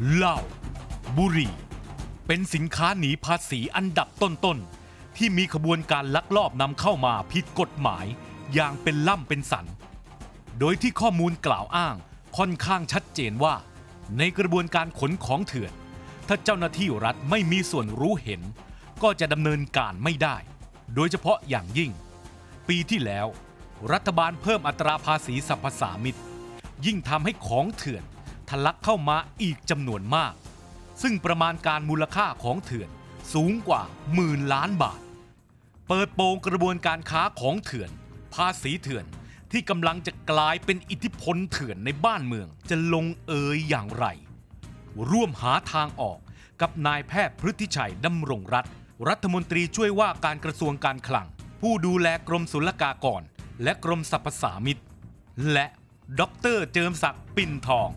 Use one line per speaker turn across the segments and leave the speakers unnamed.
เหล้าบุหรี่เป็นสินค้าหนีภาษีอันดับต้นๆที่มีขบวนการลักลอบนำเข้ามาผิดกฎหมายอย่างเป็นล่ำเป็นสันโดยที่ข้อมูลกล่าวอ้างค่อนข้างชัดเจนว่าในกระบวนการขนของเถื่อนถ้าเจ้าหน้าที่รัฐไม่มีส่วนรู้เห็นก็จะดำเนินการไม่ได้โดยเฉพาะอย่างยิ่งปีที่แล้วรัฐบาลเพิ่มอัตราภาษีสรรพสามิตยิ่งทำให้ของเถื่อนทะลักเข้ามาอีกจำนวนมากซึ่งประมาณการมูลค่าของเถื่อนสูงกว่า10,000 ล้านบาทเปิดโปงกระบวนการค้าของเถื่อนภาษีเถื่อนที่กำลังจะกลายเป็นอิทธิพลเถื่อนในบ้านเมืองจะลงเอยอย่างไรร่วมหาทางออกกับนายแพทย์พฤทธิชัยดำรงรัตน์รัฐมนตรีช่วยว่าการกระทรวงการคลังผู้ดูแลกรมศุลกากรและกรมสรรพสามิตและดร.เจิมศักดิ์ปิ่นทอง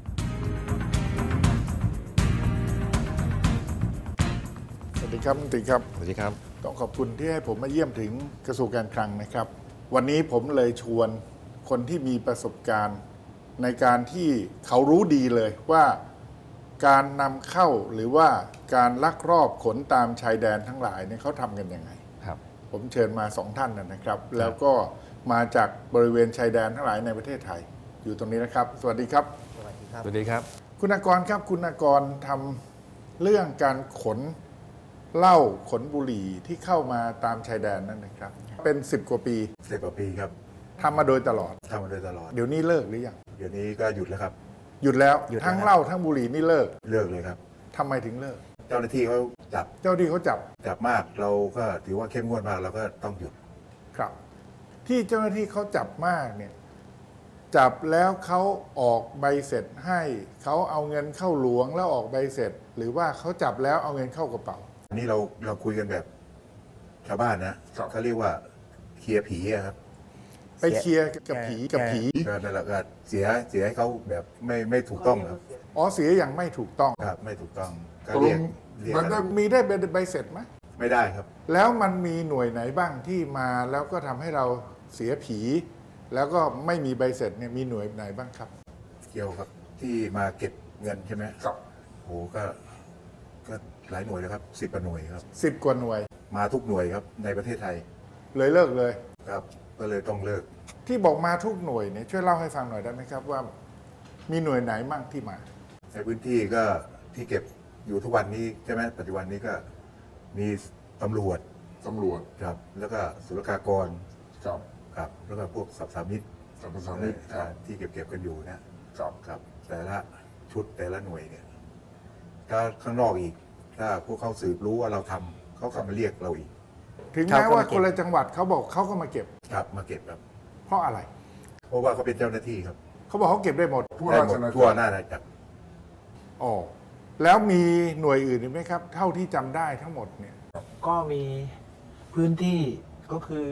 สวัสดีครับมนตรีครับ
สวัสดีครับ
ต้องขอบคุณที่ให้ผมมาเยี่ยมถึงกระทรวงการคลังนะครับวันนี้ผมเลยชวนคนที่มีประสบการณ์ในการที่เขารู้ดีเลยว่าการนำเข้าหรือว่าการลักลอบขนตามชายแดนทั้งหลายเนี่ยเขาทำกันยังไง
ครับ
ผมเชิญมา2 ท่านนะครับแล้วก็มาจากบริเวณชายแดนทั้งหลายในประเทศไทยอยู่ตรงนี้นะครับสวัสดีครับ
สวัสดีครับสวัสดีครับ
คุณากรครับคุณากรทำเรื่องการขนเหล้าขนบุหรี่ที่เข้ามาตามชายแดนนั่นนะครับเป็น10 กว่าปี
10 กว่าปีครับ
ทำมาโดยตลอดเดี๋ยวนี้เลิกหรือยัง
เดี๋ยวนี้ก็หยุดแล้วครับ
หยุดแล้วทั้งเหล้าทั้งบุหรี่นี่เลิก
เลยครับ
ทำไมถึงเลิก
เจ้าหน้าที่เขาจับมากเราก็ถือว่าเข้มงวดมากเราก็ต้องหยุด
ครับที่เจ้าหน้าที่เขาจับมากเนี่ยจับแล้วเขาออกใบเสร็จให้เขาเอาเงินเข้าหลวงแล้วออกใบเสร็จหรือว่าเขาจับแล้วเอาเงินเข้ากระเป๋า
อันนี้เราคุยกันแบบชาวบ้านนะเขาเรียกว่าเคลียร์ผีครับ
ไปเคลียร์กับผี
นั่นแหละก็เสียให้เขาแบบไม่ถูกต้องครับ
อ๋อเสียอย่างไม่ถูกต้อง
ครับไม่ถูกต้องก็
เรียกมันมีได้ใบเสร็จไหม
ไม่ได้ครับ
แล้วมันมีหน่วยไหนบ้างที่มาแล้วก็ทำให้เราเสียผีแล้วก็ไม่มีใบเสร็จเนี่ยมีหน่วยไหนบ้างครับ
เกี่ยวกับที่มาเก็บเงินใช่ไหม
ครับ
โอ้ก็หลายหน่วยเลยครับ10 กว่าหน่วยครับ
10 กว่าหน่วย
มาทุกหน่วยครับในประเทศไทย
เลยเลิกเลย
ครับก็เลยต้องเลิก
ที่บอกมาทุกหน่วยเนี่ยช่วยเล่าให้ฟังหน่อยได้ไหมครับว่ามีหน่วยไหนมั่งที่มา
ในพื้นที่ก็ที่เก็บอยู่ทุกวันนี้ใช่ไหมปัจจุบันนี้ก็มีตำรวจครับแล้วก็ศุลกากรครับแล้วก็พวกสรรพสามิตที่เก็บกันอยู่นะครับแต่ละชุดแต่ละหน่วยเนี่ยถ้าข้างนอกอีกถ้าพวกเขาสืบรู้ว่าเราทำเขาก็มาเรียกเราอีก
ถึงแม้ว่าคนละจังหวัดเขาบอกเขาก็มาเก็บ
ครับมาเก็บครับ
เพราะอะไร
เพราะว่าเขาเป็นเจ้าหน้าที่ครับ
เขาบอกเขาเก็บได้หมด
ทั่วหน้าจักร
อ๋อแล้วมีหน่วยอื่นไหมครับเท่าที่จำได้ทั้งหมดเนี่ย
ก็มีพื้นที่ก็คือ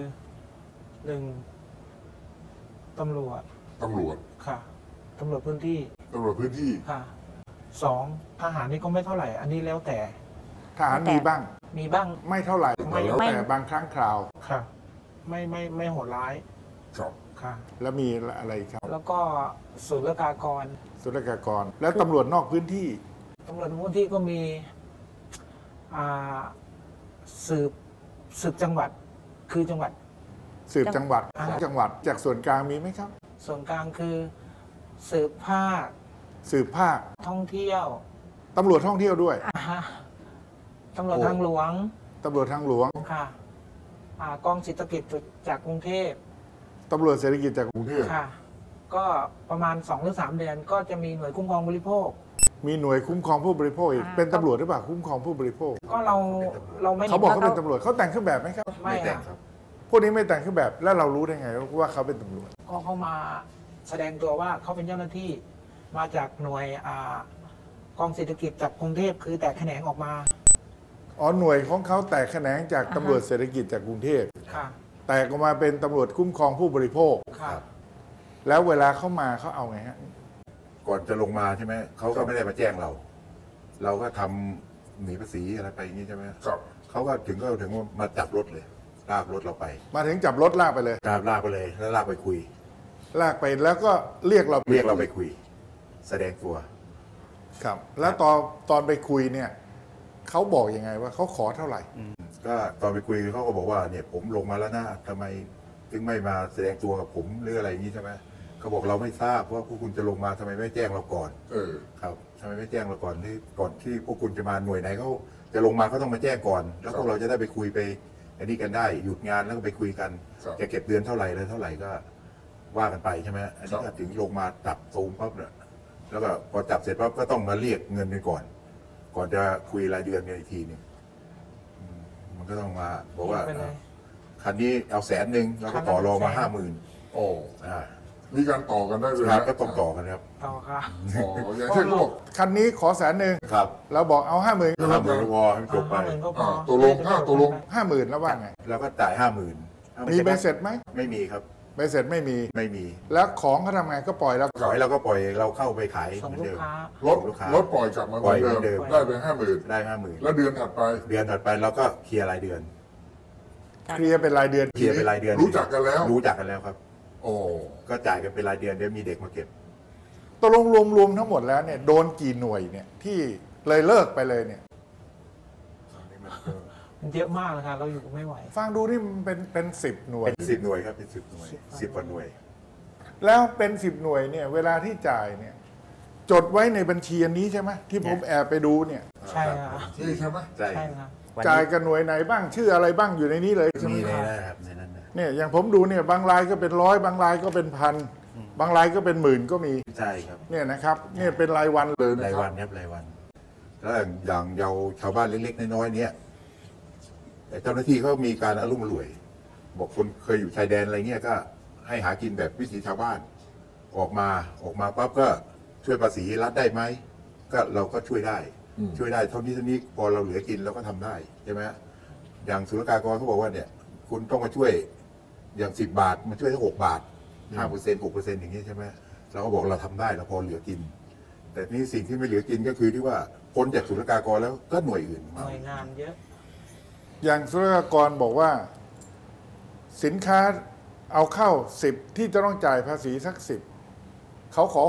1ตำรวจค่ะตำรวจพื้นที่ค่ะ2ทหารนี่ก็ไม่เท่าไหร่อันนี้แล้วแต่
ทหารมีบ้างไม่เท่าไหร่แล้วแต่บางครั้งคราว
ค่ะไม่โหดร้ายค่ะ
แล้วมีอะไรครับ
แล้วก็ศุลกากร
แล้วตำรวจนอกพื้นที่
ก็มีสืบจังหวัดคือจังหวัด
สืบจังหวัดจากส่วนกลางมีไหมครับ
ส่วนกลางคือสืบภาคท่องเที่ยว
ตำรวจท่องเที่ยวด้วย
ตำรวจทางหลวงค่ะกองเศรษฐกิจจากกรุงเทพ
ตำรวจเศรษฐกิจจากกรุงเทพ
ค่ะก็ประมาณ2 หรือ 3 เดือนก็จะมีหน่วยคุ้มครองบริโภค
มีหน่วยคุ้มครองผู้บริโภคอีกเป็นตำรวจหรือเปล่าคุ้มครองผู้บริโภค
ก็เราไม่
เขาบอกเขาเป็นตำรวจเขาแต่งเครื่องแบบไหมครับ
ไม่แต่งครับ
พวกนี้ไม่แต่งเครื่องแบบแล้วเรารู้ได้ไงว่าเขาเป็นตำรวจ
ก็เขามาแสดงตัวว่าเขาเป็นเจ้าหน้าที่มาจากหน่วยกองเศรษฐกิจจากกรุงเทพคือแตกแขนงออกมา
อ๋อหน่วยของเขาแตกแขนงจากตำรวจเศรษฐกิจจากกรุงเทพแตกออกมาเป็นตำรวจคุ้มครองผู้บริโภคแล้วเวลาเขามาเขาเอาไงฮะ
ก่อนจะลงมาใช่ไหมเขาก็ไม่ได้มาแจ้งเราก็ทำหนีภาษีอะไรไปอย่างนี้ใช่ไหมเขาก็ถึงมาจับรถเลยลากรถเราไป
มาถึงจับรถลากไปเลย
ลากไปเลยแล้วลากไปคุย
ลากไปแล้วก็เรียกเรา
ไปคุยแสดงตัว
ครับ แล้วตอนไปคุยเนี่ยเขาบอกยังไงว่าเขาขอเท่าไหร่
ก็ตอนไปคุยเขาก็บอกว่าเนี่ยผมลงมาแล้วนะทำไมถึงไม่มาแสดงตัวกับผมหรืออะไรอย่างนี้ใช่ไหมเขาบอกเราไม่ทราบว่าพวกคุณจะลงมาทำไมไม่แจ้งเราก่อนครับทำไมไม่แจ้งเราก่อนที่พวกคุณจะมาหน่วยไหนเขาจะลงมาเขาต้องมาแจ้งก่อน แล้วพวกเราจะได้ไปคุยไปอันนี้กันได้หยุดงานแล้วก็ไปคุยกันจะเก็บเดือนเท่าไหร่เลยเท่าไหร่ก็ว่ากันไปใช่ไหมอันนี้ก็ถึงลงมาจับซูมปั๊บเนี่ยแล้วก็พอจับเสร็จปั๊บก็ต้องมาเรียกเงินกันก่อนจะคุยรายเดือนกันอีกทีนึงมันก็ต้องมาบอกว่าคันนี้เอา100,000แล้วก็ต่อรองมา50,000
โอ้มีการต่อกันได้เลย
ก็ต้องต่อกันครับ
ต่อค่ะ
อย่างเช่นเขาบอก
คันนี้ขอ100,000
ครับ
เราบอกเอา50,000
50,000พอให้จบไป
50,000ก็พอ
ตกลงตกลง
50,000แล้วว่าไง
แล้วก็จ่าย50,000
มีใบเสร็จไหม
ไม่มีครับ
ใบเสร็จไม่มี
ไม่มี
แล้วของเขาทำไงก็ปล่อยแล้ว
ขายเราก็ปล่อยเราเข้าไปขาย
ส่ง
เหมือน
ลู
เดิ
ก
ม
ค้า
รถปล่อยกลับมาเหมือนเดิมได้ไป50,000
ได้50,000
แล้วเดือนถัดไป
เดือนถัดไปเราก็เคลียร์รายเดือน
เคลียร์เป็นรายเดือน
เคลียร์เป็นรายเดือน
รู้จักกันแล้ว
รู้จักกันแล้วครับ
โอ้
ก็จ่ายกันเป็นรายเดือนเดี๋ยวมีเด็กมาเก็บ
ตกลงรวมทั้งหมดแล้วเนี่ยโดนกี่หน่วยเนี่ยที่เลยเลิกไปเลยเนี่ย
มันเยอะมากเลยค่ะเราอยู่ไม่ไหว
ฟังดูนี่มันเป็น10 หน่วย
เป็น10 หน่วยครับเป็น10 หน่วย10 กว่าหน่วย
แล้วเป็น10 หน่วยเนี่ยเวลาที่จ่ายเนี่ยจดไว้ในบัญชีอันนี้ใช่ไหมที่ผมแอบไปดูเนี่ย
ใช่ค่ะ
นี่ใช่ไหม
ใช่
ใช่ค่ะ
จ่ายกับหน่วยไหนบ้างชื่ออะไรบ้างอยู่ในนี้เลยใช่ไหม
มีในนั้นครับในนั้นนะ
เนี่ยอย่างผมดูเนี่ยบางรายก็เป็น100บางรายก็เป็น1,000บางรายก็เป็น10,000ก็มี
ใช่ครับ
เนี่ยนะครับเนี่ยเป็นรายวันเลยนะ
ราย
ค
วั
รับ
นครับรายวันแล้วอย่างเยาชาวบ้านเล็กๆน้อยๆเนี่ยแต่เจ้าหน้าที่เขามีการอารมณ์รวย บอกคนเคยอยู่ชายแดนอะไรเงี้ยก็ให้หากินแบบวิถีชาวบ้าน ออกมาปั๊บก็ช่วยภาษีรัฐได้ไหมก็เราก็ช่วยได้เท่านี้พอเราเหลือกินเราก็ทำได้ใช่ไหมอย่างศุลกากรเขาบอกว่าเนี่ยคุณต้องมาช่วยอย่าง10 บาทมาช่วยทั้ง6 บาท5% 6%อย่างนี้ใช่ไหมเราก็บอกเราทำได้เราพอเหลือกิน แต่นี่สิ่งที่ไม่เหลือกินก็คือที่ว่าพ้นจากศุลกากรแล้วก็หน่วยอื่น
หน่วยงานเยอะ
อย่างศุลกากรบอกว่าสินค้าเอาเข้า10ที่จะต้องจ่ายภาษีสัก10เขาขอ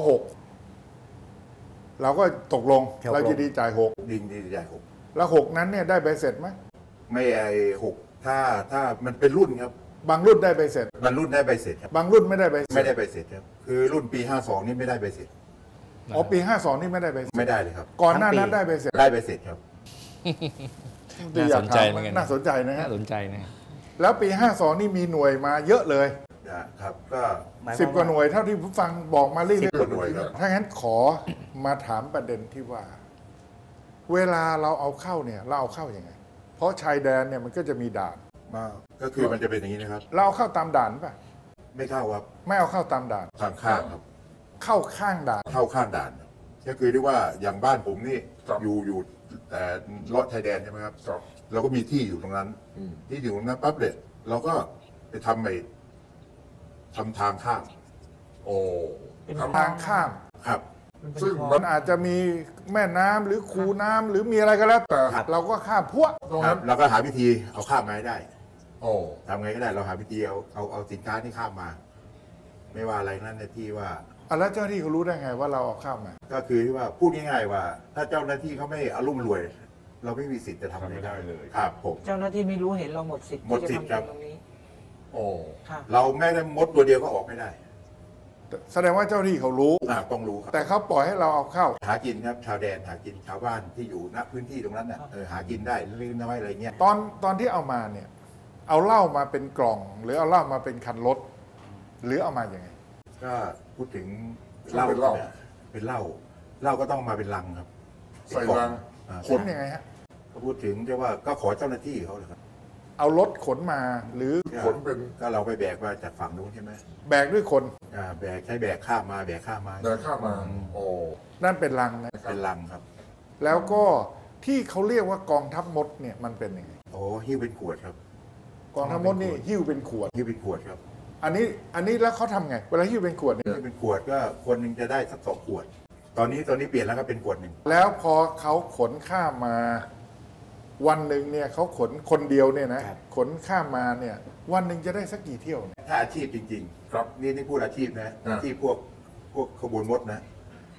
6เราก็ตกลงเราจะดีจ่าย6
ดิงดีใหญ่หก
แล้ว6นั้นเนี่ยได้ใบเสร็จไหม
ไม่ไอ้6ถ้ามันเป็นรุ่นครับ
บางรุ่นได้ใบเสร็จ
มันรุ่นได้ใบเสร็จครับ
บางรุ่นไม่ได้ใบเสร็จ
ไม่ได้ใบเสร็จครับคือรุ่นปี52นี่ไม่ได้ใบเสร็จ
อ๋อปี52นี่ไม่ได้ใบเสร็จ
ไม่ได้เลยครับ
ก่อนหน้านั้นได้ใบเสร็จ
ได้ใบเสร็จครับ
น่าสนใจเหมือนกัน
น่าสนใจนะฮะ
น่าสนใจนะ
แล้วปี52นี่มีหน่วยมาเยอะเลย
นะครับก็
10 กว่าหน่วยเท่าที่ผมฟังบอกมาเรื่อย
10 กว่าหน่วยครับ
ๆถ้างั้นขอมาถามประเด็นที่ว่า เวลาเราเอาเข้าเนี่ยเราเอาเข้ายัางไง เพราะชายแดนเนี่ยมันก็จะมีด่าน
ก็คือมันจะเป็นอย่างนี้นะครับ
เราเอาเข้าตามด่านป่ะ
ไม่เข้าครับ
ไม่เอาเข้าตามด่าน
ข้างครับ
เข้าข้างด่าน
เข้าข้างด่านครับก็คือที่ว่าอย่างบ้านผมนี่อยู่แต่เลาะชายแดนใช่ไหมครับเราก็มีที่อยู่ตรงนั้นที่อยู่ตรงนั้นปั๊บเนี่ยเราก็ไปทำทางข้าม
โอ้
เป็น
ทางข้าม
ครับ
ซึ่ง
มันอาจจะมีแม่น้ำหรือคูน้ำหรือมีอะไรก็แล้วแต่เราก็ข้ามพวก
ตรง
ครั
นั้
บ
น
เราก็หาวิธีเอาข้ามมาให้ได้
โอ้
ทำไงก็ได้เราหาวิธีเอาสินค้าที่ข้ามมา ไม่ว่าอะไรนั่นนะที่ว่า
แล้วเจ้าหน้าที่เขารู้ได้ไงว่าเราเอาเข้ามา
ก็คือที่ว่าพูดง่ายๆว่า ถ้าเจ้าหน้าที่เขาไม่อารมณ์รวย เราไม่มีสิทธิ์จะทำอะไรได้เลยครับผม
เจ้าหน้าที่ไม่รู้เห็นเราหมดสิทธิ์
หมดสิทธิ์ครับ
ที่จะทำตรงนี้
โอ้
ค่ะ
เราแม้แต่มดตัวเดียวก็ออกไม่ได้
แสดงว่าเจ้าหน้าที่เขารู้
ต้องรู้ครับ
แต่เขาปล่อยให้เราเอาเข้า
หากินครับชาวแดนหากินชาวบ้านที่อยู่ณพื้นที่ตรงนั้นน่ะหากินได้เล็กน้อยอะไรเงี้ย
ตอนที่เอามาเนี่ย เอาเหล้ามาเป็นกล่อง หรือเอาเหล้ามาเป็นคันรถ หรือเอามาอย่างไง
ก็พูดถึงเหล้าเนี่ยเป็นเหล้าก็ต้องมาเป็นลังครับ
ใส่รัง
ขนยังไงฮะ
ก็พูดถึงที่ว่าก็ขอเจ้าหน้าที่เขาเลยครับ
เอารถขนมาหรือ
ขนเป็น
ก็เราไปแบกมาจากฝั่งนู้นใช่ไหม
แบกด้วยคน
แบกใช้แบกข้ามมา
เดินข้ามมา โอ้
นั่นเป็นลังนะ
เป็นลังครับ
แล้วก็ที่เขาเรียกว่ากองทัพมดเนี่ยมันเป็นยังไง
โอ้หิ้วเป็นขวดครับ
กองทัพมดนี่หิ้วเป็นขวด
หิ้วเป็นขวดครับ
อันนี้แล้วเขาทำไง เวลาหิ้วเป็นขวดเนี่ย
หิ้วเป็นขวดก็คนหนึ่งจะได้สัก2 ขวด ตอนนี้เปลี่ยนแล้วก็เป็นขวดหนึ่ง
แล้วพอเขาขนข้ามมา วันหนึ่งเนี่ยเขาขนคนเดียวเนี่ยนะขนข้ามมาเนี่ย วันหนึ่งจะได้สักกี่เที่ยวเนี่ย
ถ้าอาชีพจริงๆ
ครับ
นี่พูดอาชีพนะอาชีพพวกขบวนมดนะ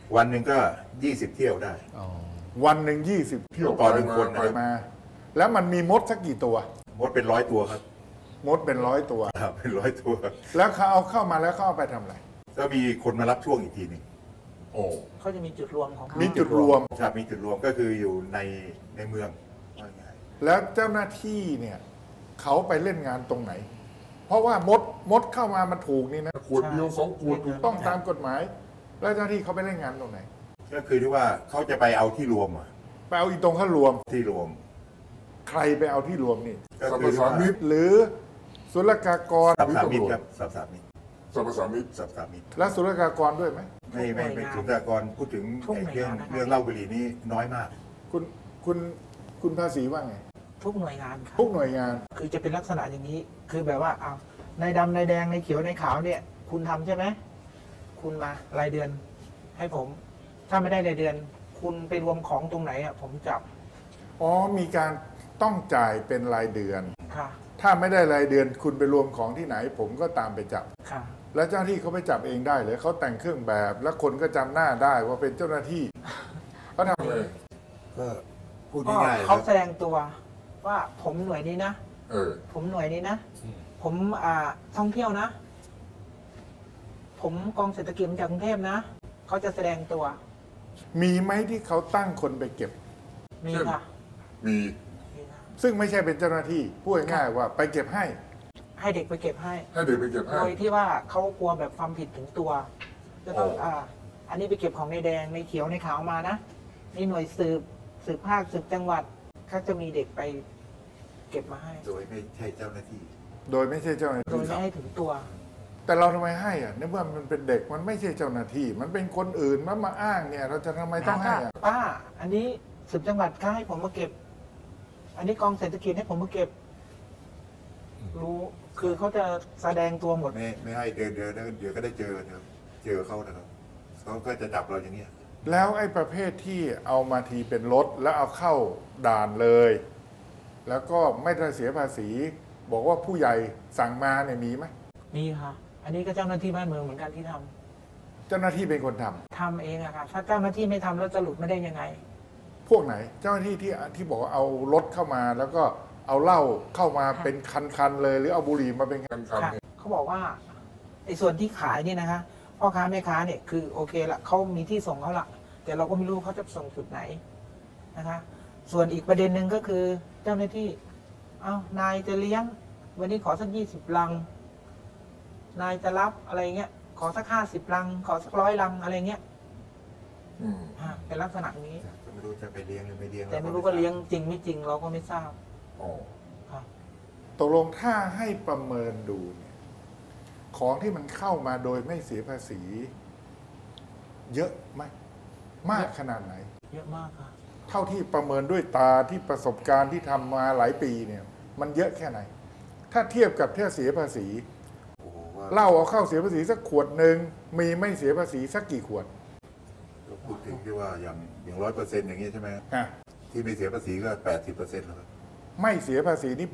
วันหนึ่งก็20 เที่ยวได้
วันหนึ่ง20
เที่ยว
ต่อหนึ่งคน
ไป
มา แล้วมันมีมดสักกี่ตัว
มดเป็น100 ตัวครับ
มดเป็น100 ตัว
ครับเป็น100 ตัว
แล้วเขาเอาเข้ามาแล้วเขาเอาไปทำอะไร
ก็มีคนมารับช่วงอีกทีหนึ่ง
โอ้
เขาจะมีจุดรวมของเขา
มีจุดรวม
ครับมีจุดรวมก็คืออยู่ในเมืองว่าง่าย
แล้วเจ้าหน้าที่เนี่ยเขาไปเล่นงานตรงไหน เพราะว่ามดเข้ามามันถูกนี่นะ
ขวดเดียว2 ขวดถูก
ต้องตามกฎหมาย แล้วเจ้าหน้าที่เขาไปเล่นงานตรงไหน
ก็คือที่ว่าเขาจะไปเอาที่รวมอะ
ไปเอาอีตรงเข้ารวม
ที่รวม
ใครไปเอาที่รวมนี่
ก็
สรร
คื
พ
อ
สามิต
หรือศุลกากร
สับสามิตครับสับสามิต
สรรพสามิต
สับสามิต
และศุลกากรด้วยไหม
ไม่ถึงแต่ก่อนพูดถึงไอ้เรื่องเหล้าบุหรี่นี่น้อยมาก
คุณภาษีว่าไง
ทุกหน่วยงานค่ะ
ทุกหน่วยงาน
คือจะเป็นลักษณะอย่างนี้ คือแบบว่าเอาในดำในแดงในเขียวในขาวเนี่ย คุณทำใช่ไหมคุณมารายเดือนให้ผม ถ้าไม่ได้รายเดือน คุณไปรวมของตรงไหนอ่ะผมจับ
อ๋อมีการต้องจ่ายเป็นรายเดือน
ค่ะ
ถ้าไม่ได้รายเดือนคุณไปรวมของที่ไหน ผมก็ตามไปจับ
ค่ะ
แล้วเจ้าหน้าที่เขาไปจับเองได้เลยเขาแต่งเครื่องแบบ แล้วคนก็จำหน้าได้ว่าเป็นเจ้าหน้าที่เขาทำ
เลย
ก็พูด
ก็
ง่ายๆค
เขา
รับ
แสดงตัวว่าผมหน่วยนี้นะ ผมหน่วยนี้นะ ผมท่องเที่ยวนะ ผมกองเศรษฐกิจมาจากกรุงเทพนะ เขาจะแสดงตัว
มีไหมที่เขาตั้งคนไปเก็บ
มีค่ะ
มี
มีค่ะ
ซึ่งไม่ใช่เป็นเจ้าหน้าที่พูดง่ายๆว่าไปเก็บให้
ให้เด็กไปเก็บให้
ให้เด็กไปเก็บให้
โดยที่ว่าเขากลัวแบบความผิดถึงตัว จะต้อง
อ๋อ
อันนี้ไปเก็บของในแดงในเขียวในขาวมานะนี่หน่วยสืบภาคสืบจังหวัดเขาจะมีเด็กไปเก็บมาให้
โดยไม่ใช่เจ้าหน้าที่
โดยไม่ใช่เจ้าหน้า
โดย
ที่
ไม่ให้ถึงตัว
แต่เราทำไมให้อ่ะในเมื่อมันเป็นเด็กมันไม่ใช่เจ้าหน้าที่ มันเป็นคนอื่นมาอ้างเนี่ย เราจะทำไมต้องให้อ่ะ
ป้า อันนี้สืบจังหวัดก็ให้ผมมาเก็บ อันนี้กองเศรษฐกิจให้ผมมาเก็บ รู้คือเขาจะแสดงตัวหมด
ไม่ให้เดินเดี๋ยวก็ได้เจอนะครับเจอเขานะครับเขาก็จะจับเราอย่างเงี้ย
แล้วไอ้ประเภทที่เอามาทีเป็นรถแล้วเอาเข้าด่านเลย แล้วก็ไม่ได้เสียภาษี บอกว่าผู้ใหญ่สั่งมาเนี่ยมีไหม
มีค่ะ อันนี้ก็เจ้าหน้าที่บ้านเมืองเหมือนกันที่ทำ
เจ้าหน้าที่เป็นคนทำ
ทำเองอะค่ะ ถ้าเจ้าหน้าที่ไม่ทำแล้วจะหลุดไม่ได้ยังไง
พวกไหน เจ้าหน้าที่ที่บอกว่าเอารถเข้ามา แล้วก็เอาเหล้าเข้ามาเป็นคันๆเลย หรือเอาบุหรี่มาเป็น
กัน
ค่ะเขาบอกว่าไอ้ส่วนที่ขายเนี่ยนะคะพ่อค้าแม่ค้าเนี่ยคือโอเคละเขามีที่ส่งเขาละแต่เราก็ไม่รู้เขาจะส่งจุดไหนนะคะ ส่วนอีกประเด็นหนึ่งก็คือเจ้าหน้าที่เอานายจะเลี้ยง วันนี้ขอสัก20 ลัง นายจะรับอะไรเงี้ยขอสัก50 ลัง ขอสัก100 ลังอะไรเงี้ยเป็นลักษณะนี้
ก็ไม่รู้จะไปเลี้ยงหรือไม่เลี้ยง
แต่ไม่รู้ว่าเลี้ยงจริงไม่จริงเราก็ไม่ทราบ
อ๋อ
ค่ะ
ตกลงถ้าให้ประเมินดูเนี่ยของที่มันเข้ามาโดยไม่เสียภาษี เยอะไหมมากขนาดไหน
เยอะมากค่ะ
เท่าที่ประเมินด้วยตาที่ประสบการณ์ที่ทำมาหลายปีเนี่ย มันเยอะแค่ไหน ถ้าเทียบกับเสียภาษี
โอ้โหว่า
เหล้าเอาเข้าเสียภาษีสักขวดหนึ่งมีไม่เสียภาษีสักกี่ขวด
พูดถึงที่ว่าอย่าง100%อย่างนี้ใช่ไหม
อ่ะ
ที่ไม่เสียภาษีก็80%แล้วครับ
ไม่เสียภาษีนี่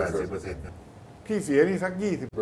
80%ครับ
80ที่เสียนี่สัก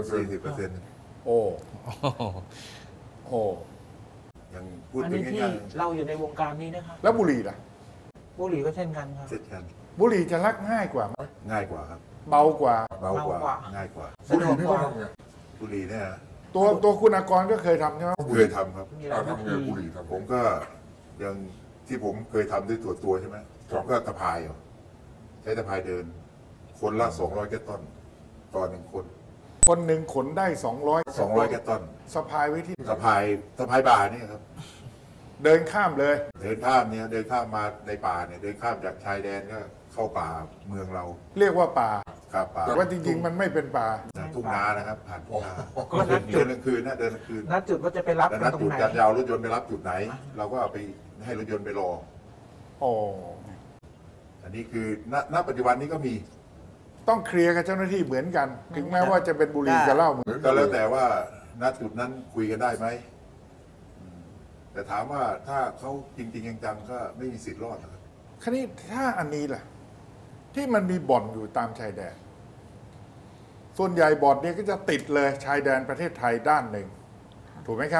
40%
โอ้โอ้
ยังพูด
อัน
ถึง
นี้ที่
ง่าย
เราอยู่ในวงการนี้นะคะ
แล้วบุหรี่ล่ะ
บุหรี่ก็เช่นกันครับ
ๆเสร็จกัน
บุหรี่จะลักง่ายกว่าไหม
ง่ายกว่าครับ
เบากว่า
เบากว่า
เบากว่า
ง่ายกว่า
สะดวก
นี่
ก
เขา
ว่า
ทำไง
บุหรี่เนี่ย
ตัวคุณอากรก็เคยทำใช่ไหม
เคยทำครับ
มีหลายวิ
ทำไง
ธี
บุหรี่ทำ
ผมก็ยังที่ผมเคยทำด้วยตัวใช่ไหมผมก็ตะพายเอาใช้ตะพายเดิน คนละ200 แกลลอนต่อ1 คน
คนหนึ่งขนได้
200 แกลลอน
สะพายไว้ที่
ตะพายบ่านี่ครับ
เดินข้ามเลย
เดินข้ามมาในป่าเนี่ยเดินข้ามจากชายแดนก็เข้าป่าเมืองเรา
เรียกว่าป่า
ครับป่า
แต่ว่าจริง ๆ มันไม่เป็นป่า
ทุ่งนานะครับผ่านทุ่งนา
ก็นัดจุ
เดิ
ด
นกลางคืนนะเดินกลางคืน
นัดจุดว่าจะไปรับ
แต่
กั
นั
น
ด
ตรง
จุด
ไหน
จะเอารถยนต์ไปรับจุดไหน เราก็เอาไปให้รถยนต์ไปรอ
โอ้
อันนี้คือณปัจจุบันนี้ก็มี
ต้องเคลียร์กับเจ้าหน้าที่เหมือนกัน ถึงแม้ว่าจะเป็นบุหรี่กับเหล้าเหมือน
ก็แล้วแต่ว่าณจุดนั้นคุยกันได้ไหมแต่ถามว่าถ้าเขาจริงๆจังๆก็ไม่มีสิทธิ์รอดนะครับ
คราวนี้ถ้าอันนี้ล่ะ ที่มันมีบ่อนอยู่ตามชายแดน ส่วนใหญ่บ่อนเนี่ยก็จะติดเลยชายแดนประเทศไทยด้านหนึ่ง ถูกไหมครับ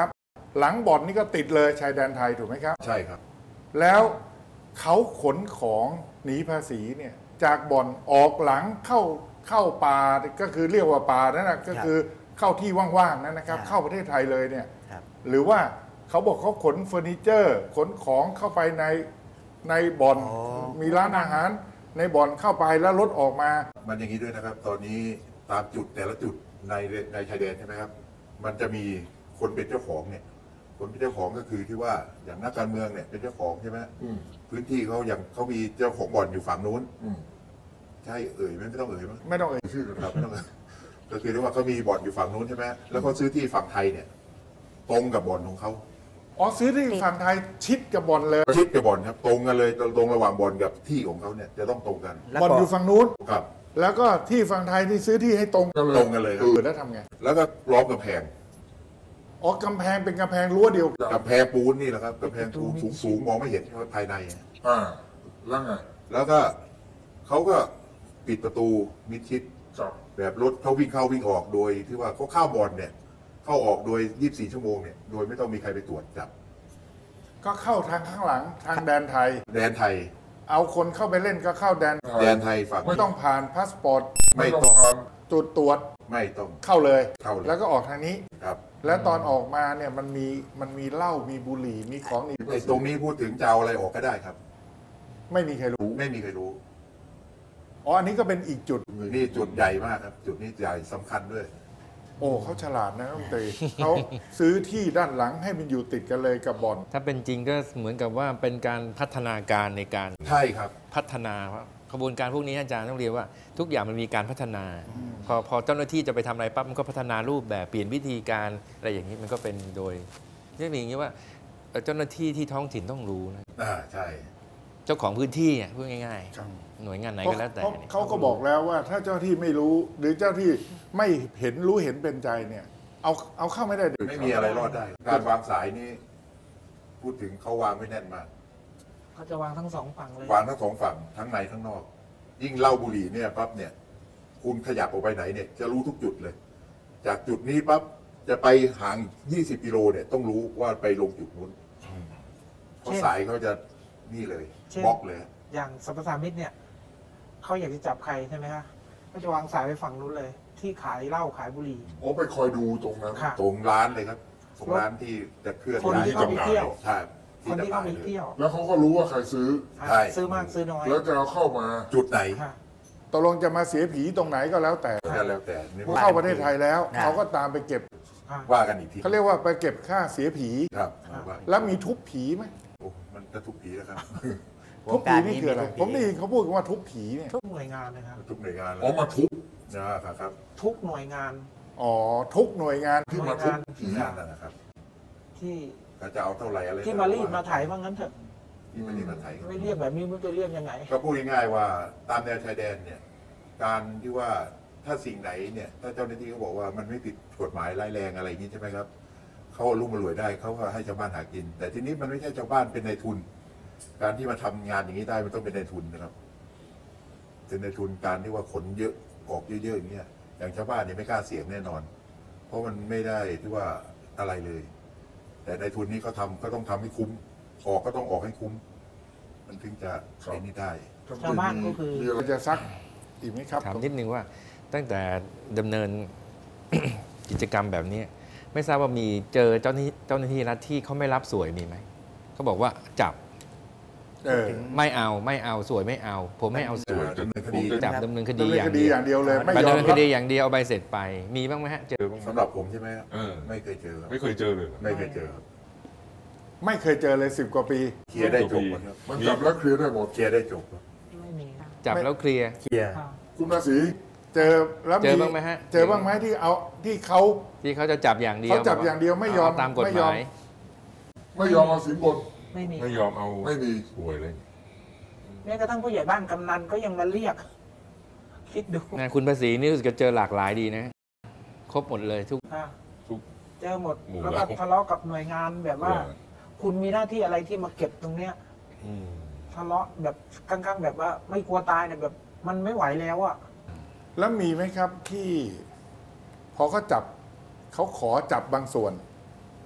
หลังบ่อนนี่ก็ติดเลยชายแดนไทยถูกไหมครับ
ใช่ครับ
แล้วเขาขนของหนีภาษีเนี่ยจากบ่อนออกหลังเข้าป่าก็คือเรียกว่าป่านั่นนะก็คือเข้าที่ว่างๆนั่นนะครับเข้าประเทศไทยเลยเนี่ยหรือว่าเขาบอกเขาขนเฟอร์นิเจอร์ขนของเข้าไปในบ่อนมีร้านอาหารในบ่อนเข้าไปแล้วรถออกมา
มันอย่างนี้ด้วยนะครับ ตอนนี้ตามจุดแต่ละจุดในชายแดนใช่ไหมครับ มันจะมีคนเป็นเจ้าของเนี่ย คนเป็นเจ้าของก็คือที่ว่าอย่างนักการเมืองเนี่ยเป็นเจ้าของใช่ไหมพื้นที่เขาอย่างเขามีเจ้าของบ่อนอยู่ฝั่งนู้นใช่เอ่ยไม่ต้องเอ่ยมั้ง
ไม่ต้องเอ่ย
ชื่อครับไม่ต้องเอ่ยก็คือที่ว่าเขามีบ่อนอยู่ฝั่งนู้นใช่ไหมแล้วเขาซื้อที่ฝั่งไทยเนี่ย ตรงกับบ่อนของเขา
อ๋อซื้อที่ฝั่งไทยชิดกับบ่อนเลย
ชิดกับบ่อนครับตรงกันเลยตรงระหว่างบ่อนกับที่ของเขาเนี่ยจะต้องตรงกัน
บ่อนอยู่ฝั่งนู้น
ครับ
แล้วก็ที่ฝั่งไทยที่ซื้อที่ให้ตรง
ตรงกันเลยครับ
แล้วทำไง
แล้วก็ล้อมกำแพง
อ๋อกำแพงเป็นกำแพงรั้วเดียว
กำแพงปูนนี่แหละครับกำแพงปูนสูงมองไม่เห็นภายใน
แล้วไง
แล้วก็เขาก็ปิดประตูมิดชิด
ครับ
แบบรถเขาวิ่งเข้าวิ่งออกโดยที่ว่าเขาเข้าบ่อนเนี่ย เข้าออกโดย 24 ชั่วโมงเนี่ยโดยไม่ต้องมีใครไปตรวจจับ
ก็เข้าทางข้างหลังทางแดนไทย
แดนไทย
เอาคนเข้าไปเล่นก็เข้าแดน
แดนไทยฝั่ง
ไม่ต้องผ่านพาสปอร์ต
ไม่ต้อง
ผ่าน
จุดตรวจ
ไม่ต้อง
เข้าเลย
เข้าเลย
แล้วก็ออกทางนี้
ครับ
แล้วตอนออกมาเนี่ยมันมีเหล้ามีบุหรี่มีของนี่
ไอ้ตรงนี้พูดถึงจะเอาอะไรออกก็ได้ครับ
ไม่มีใครรู้
ไม่มีใครรู้
อ๋ออันนี้ก็เป็นอีกจุด
นี่จุดใหญ่มากครับ จุดนี้ใหญ่สำคัญด้วย
โอ้เขาฉลาดนะน้องเตยเขาซื้อที่ด้านหลังให้มันอยู่ติดกันเลยกับบ่อน
ถ้าเป็นจริงก็เหมือนกับว่าเป็นการพัฒนาการในการ
ใช่ครับ
พัฒนาขบวนการพวกนี้อาจารย์ต้องเรียนว่าทุกอย่างมันมีการพัฒนา พอเจ้าหน้าที่จะไปทำอะไรปั๊บมันก็พัฒนารูปแบบเปลี่ยนวิธีการอะไรอย่างนี้มันก็เป็นโดยเรื่องอย่างนี้ว่าเจ้าหน้าที่ที่ท้องถิ่นต้องรู้นะ
ใช่
เจ้าของพื้นที่อ่ะพูดง่าย
ครับ
ๆ หน่วยงานไหนก็แล้วแต่เนี่ย
เขาก็บอกแล้วว่าถ้าเจ้าที่ไม่รู้ หรือเจ้าที่ไม่เห็นรู้เห็นเป็นใจเนี่ย เอาเข้าไม่ได้
ไม่มีอะไรรอดได้ การวางสายนี่พูดถึงเขาวางไม่แน่นมาก
เขาจะวางทั้งสองฝั่งเลย
วางทั้งสองฝั่งทั้งในทั้งนอก ยิ่งเหล้าบุหรี่เนี่ยปั๊บเนี่ย คุณขยับออกไปไหนเนี่ยจะรู้ทุกจุดเลย จากจุดนี้ปั๊บจะไปห่าง 20 กิโลเนี่ยต้องรู้ว่าไปลงจุดนู้นเพราะสายเขาจะนี่เลยบล็อกเลย
อย่างสรรพสามิตเนี่ยเขาอยากจะจับใครใช่ไหมคะก็จะวางสายไปฝั่งนู้นเลย ที่ขายเหล้าขายบุหรี่
โอ้ไปคอยดูตรงนั้น
ค่ะ
ตรงร้านเลยครับตรงร้านที่จะเคลื่อน
คนที่เขาไปเที่ยว
ใช่
คนที่เขาไป
จำหน่ายเลย
เที่ยว
แล้วเขาก็รู้ว่าใครซื้อ
ใช่
ซื้อมากซื้อน้อย
แล้วจะเอาเข้ามา
จุดไหน
ค่ะ
ตกลงจะมาเสียผีตรงไหนก็แล้วแต่
ก็แล้วแต่นี่
พอเข้าประเทศไทยแล้วเขาก็ตามไปเก็บ
ว่ากันอีกที
เขาเรียกว่าไปเก็บค่าเสียผี
ครับว่า
แล้วมีทุบผีไหม
โอ้มันจะทุกผีแล้วครับ
ทุบผีนี่คืออะไรผมได้ยินเขาพูดกันว่าทุบผีเนี่ย
ทุกหน่วยงานเลยครับ
ทุกหน่วยงานเลย
อ๋อมาทุบ
นะครับ
ทุกหน่วยงาน
อ๋อทุกหน่วยงาน
ที่มาทุบ
ผีงานนั่นนะครับ
ที่
ก็จะเอาเท่าไหร่อะไร
ที่มารีดมาไถ่ายว่างั้นเถอะ
ที่มารีดมาไถ
ไม่เรียกแบบนี้มันจะเรียกยังไง
ก็พูดง่ายๆว่าตามแนวชายแดนเนี่ยการที่ว่าถ้าสิ่งไหนเนี่ยถ้าเจ้าหน้าที่เขาบอกว่ามันไม่ผิดกฎหมายร้ายแรงอะไรอย่างนี้ใช่ไหมครับเขาลุ่มรวยได้เขาก็ให้ชาวบ้านหากิน แต่ทีนี้มันไม่ใช่ชาวบ้านเป็นนายทุน การที่มาทำงานอย่างนี้ได้มันต้องเป็นนายทุนนะครับเป็นนายทุนการที่ว่าขนเยอะออกเยอะๆอย่างเงี้ยอย่างชาวบ้านเนี่ยไม่กล้าเสี่ยงแน่นอน เพราะมันไม่ได้ที่ว่าอะไรเลย แต่นายทุนนี้เขาทำก็ต้องทำให้คุ้มออกก็ต้องออกให้คุ้ม มันถึงจะไอ้นี่ได้
ชาวบ้านก็คือ
เราจะซักอีกไหมครับ
ถามนิดนึงว่าตั้งแต่ดำเนิน กิจกรรมแบบนี้ไม่ทราบว่ามีเจอเจ้าหน้าที่รัฐที่เขาไม่รับสวยมีไหมเขาบอกว่าจับ ไม่เอาสวยไม่เอา ผมไม่เอาสวย
ดำเนินคดี
จับดำเนินคดี
ดำเนิน
อย่า
ค
ง
ดี
เดียว
อย่างเดียวเลย ไม่
ไป
ยอ
ดำ
ม
เนิน
รั
ค
บ
ดีอย่างเดียวเอาใบเสร็จไปมีบ้างไหมฮะเจอบ้างไหม
สำหรับผมใช่ไหมครับ
เออ
ไม่เคยเจอครับ
ไม่เคยเจอเลยเหรอ
ไม่เคยเจอครับ
ไม่เคยเจอเลย10 กว่าปี
เคลียร์ได้จบหมดครับ
มันจับแล้วเคลียร์ได้หมด
เคลียร์ได้จบครับ
ไม่มีค่ะ
จับแล้วเคลียร์
ค่ะ
คุณราศี
เจอแล้ว
เจอบ้างไหมฮะ
เจอบ้างไหมที่เขา
ที่เขาจะจับอย่างเดียว
เขาจับอย่างเดียวไม่ยอม
เาตามกฎ
ไม่
ห
ยอม
มาย
ไม่ยอมเอาสินบน
ไม่มี
ไม่ยอมเอา
ไม่มี
สวยเลย
แม้กระทั่งผู้ใหญ่บ้านกำนันก็ยังมาเรียก คิดดู
นะคุณภาษีนี่รู้สึกจะเจอหลากหลายดีนะ ครบหมดเลยทุก
ค่ะ
ทุก
เจอหมด
หมู่
แล้วก็
เรา
ทะเลาะกับหน่วยงานแบบว่า
เออ
คุณมีหน้าที่อะไรที่มาเก็บตรงเนี้ย
อืม
ทะเลาะแบบกลางๆแบบว่าไม่กลัวตายเนี่ยแบบ มันไม่ไหวแล้วอะ
แล้วมีไหมครับที่พอเขาจับเขาขอจับบางส่วน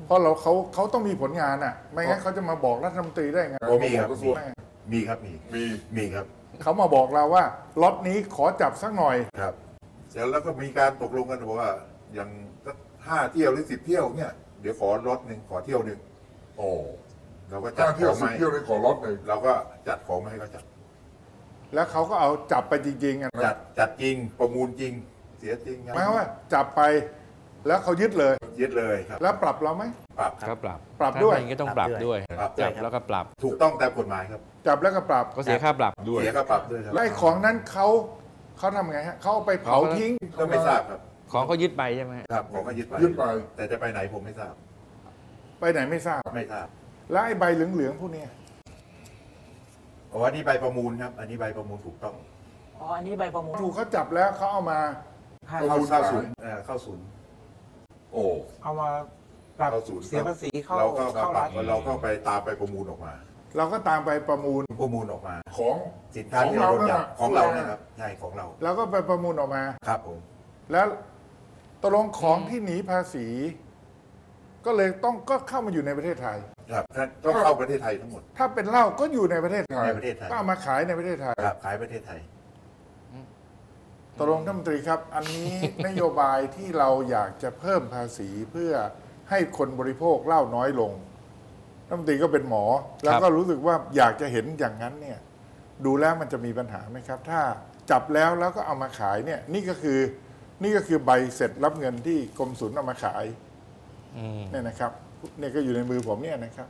เพราะเขาต้องมีผลงานอ่ะ ไม่งั้นเขาจะมาบอกรัฐมนตรีได้ไง
โอ้มีครับ
กระทรวง
มีครับมีครับ
เขามาบอกเราว่าล็อตนี้ขอจับสักหน่อย
ครับแล้วก็มีการตกลงกันบอกว่าอย่างสัก5 เที่ยวหรือ10 เที่ยวเนี่ยเดี๋ยวขอล็อตหนึ่งขอเที่ยวหนึ่ง
โอ้
เราก็จัด
5 เที่
ข
ยว
องมา
10 เที่ยวนี่ขอล็อตหนึ่ง
เราก็จัดของมาให้เขาจัด
แล้วเขาก็เอาจับไปจริงๆอ่ะ
จัดจริงประมูลจริง เสียจริง
หมายความว่าจับไปแล้วเขายึดเลย
ยึดเลยครับ
แล้วปรับเราไหม
ปรับ
ก็ปรับ
ปรับด้วย
ถ้าไม่ก็ต้องปรับด้วย
ปรับ
จับแล้วก็ปรับ
ถูกต้องตามกฎหมายครับ
จับแล้วก็ปรับ
ก็เสียค่าปรับด้วย
เสียก็ปรับด้วยครับ
แล้วไอ้ของนั้นเขาทำไงฮะเขาเอาไปเผาทิ้ง
ก็ไม่ทราบครับ
ของก็ยึดไปใช่ไหม
ครับของก็ยึดไป
ยึดไป
แต่จะไปไหนผมไม่ทราบ
ไปไหนไม่ทราบ
ไม่ทราบ
แล้วไอ้ใบเหลืองๆพวกเนี้ย
อ๋ออันนี้ใบประมูลครับ อันนี้ใบประมูลถูกต้อง
อ๋ออันนี้ใบประมูล
ถูกเขาจับแล้วเขาเอามา
ค่ะ
เข้าศูนย์เข้าศูนย์
โอ้
เอามาปรับ
เข้าศูนย์
เสียภาษีเข้า
เราก็
เข้า
ปรั
รั
บ
ฐ
เราก็ไปตามไปประมูลออกมา
เราก็ตามไปประมูล
ออกมา
ของ
สินค้าที่เราโดนจับ
ข
ข
อ
อง ง
เรา
เรา
เนี่
เนี่ย ยครับใช่ของเรา
แล้วก็ไปประมูลออกมา
ครับผม
แล้วตกลงของที่หนีภาษี ก็เลยก็เข้ามาอยู่ในประเทศไทย
ครับก็เข้าประเทศไทยทั้งหมด
ถ้าเป็นเหล้าก็อยู่ในประเทศไทย
ในประเทศไทย
ก็เอามาขายในประเทศไทย
ครับขายประเทศไทย
ตกลงท่านรัฐมนตรีครับ อันนี้ นโยบายที่เราอยากจะเพิ่มภาษีเพื่อให้คนบริโภคเหล้าน้อยลงท่านรัฐมนตรีก็เป็นหมอ แล้วก็รู้สึกว่าอยากจะเห็นอย่างนั้นเนี่ย ดูแล้วมันจะมีปัญหาไหมครับ ถ้าจับแล้วก็เอามาขายเนี่ย นี่ก็คือใบเสร็จรับเงินที่กรมศุลเอามาขาย
อืม
เนี่ยนะครับเนี่ยก็อยู่ในมือผมเนี่ยนะครับ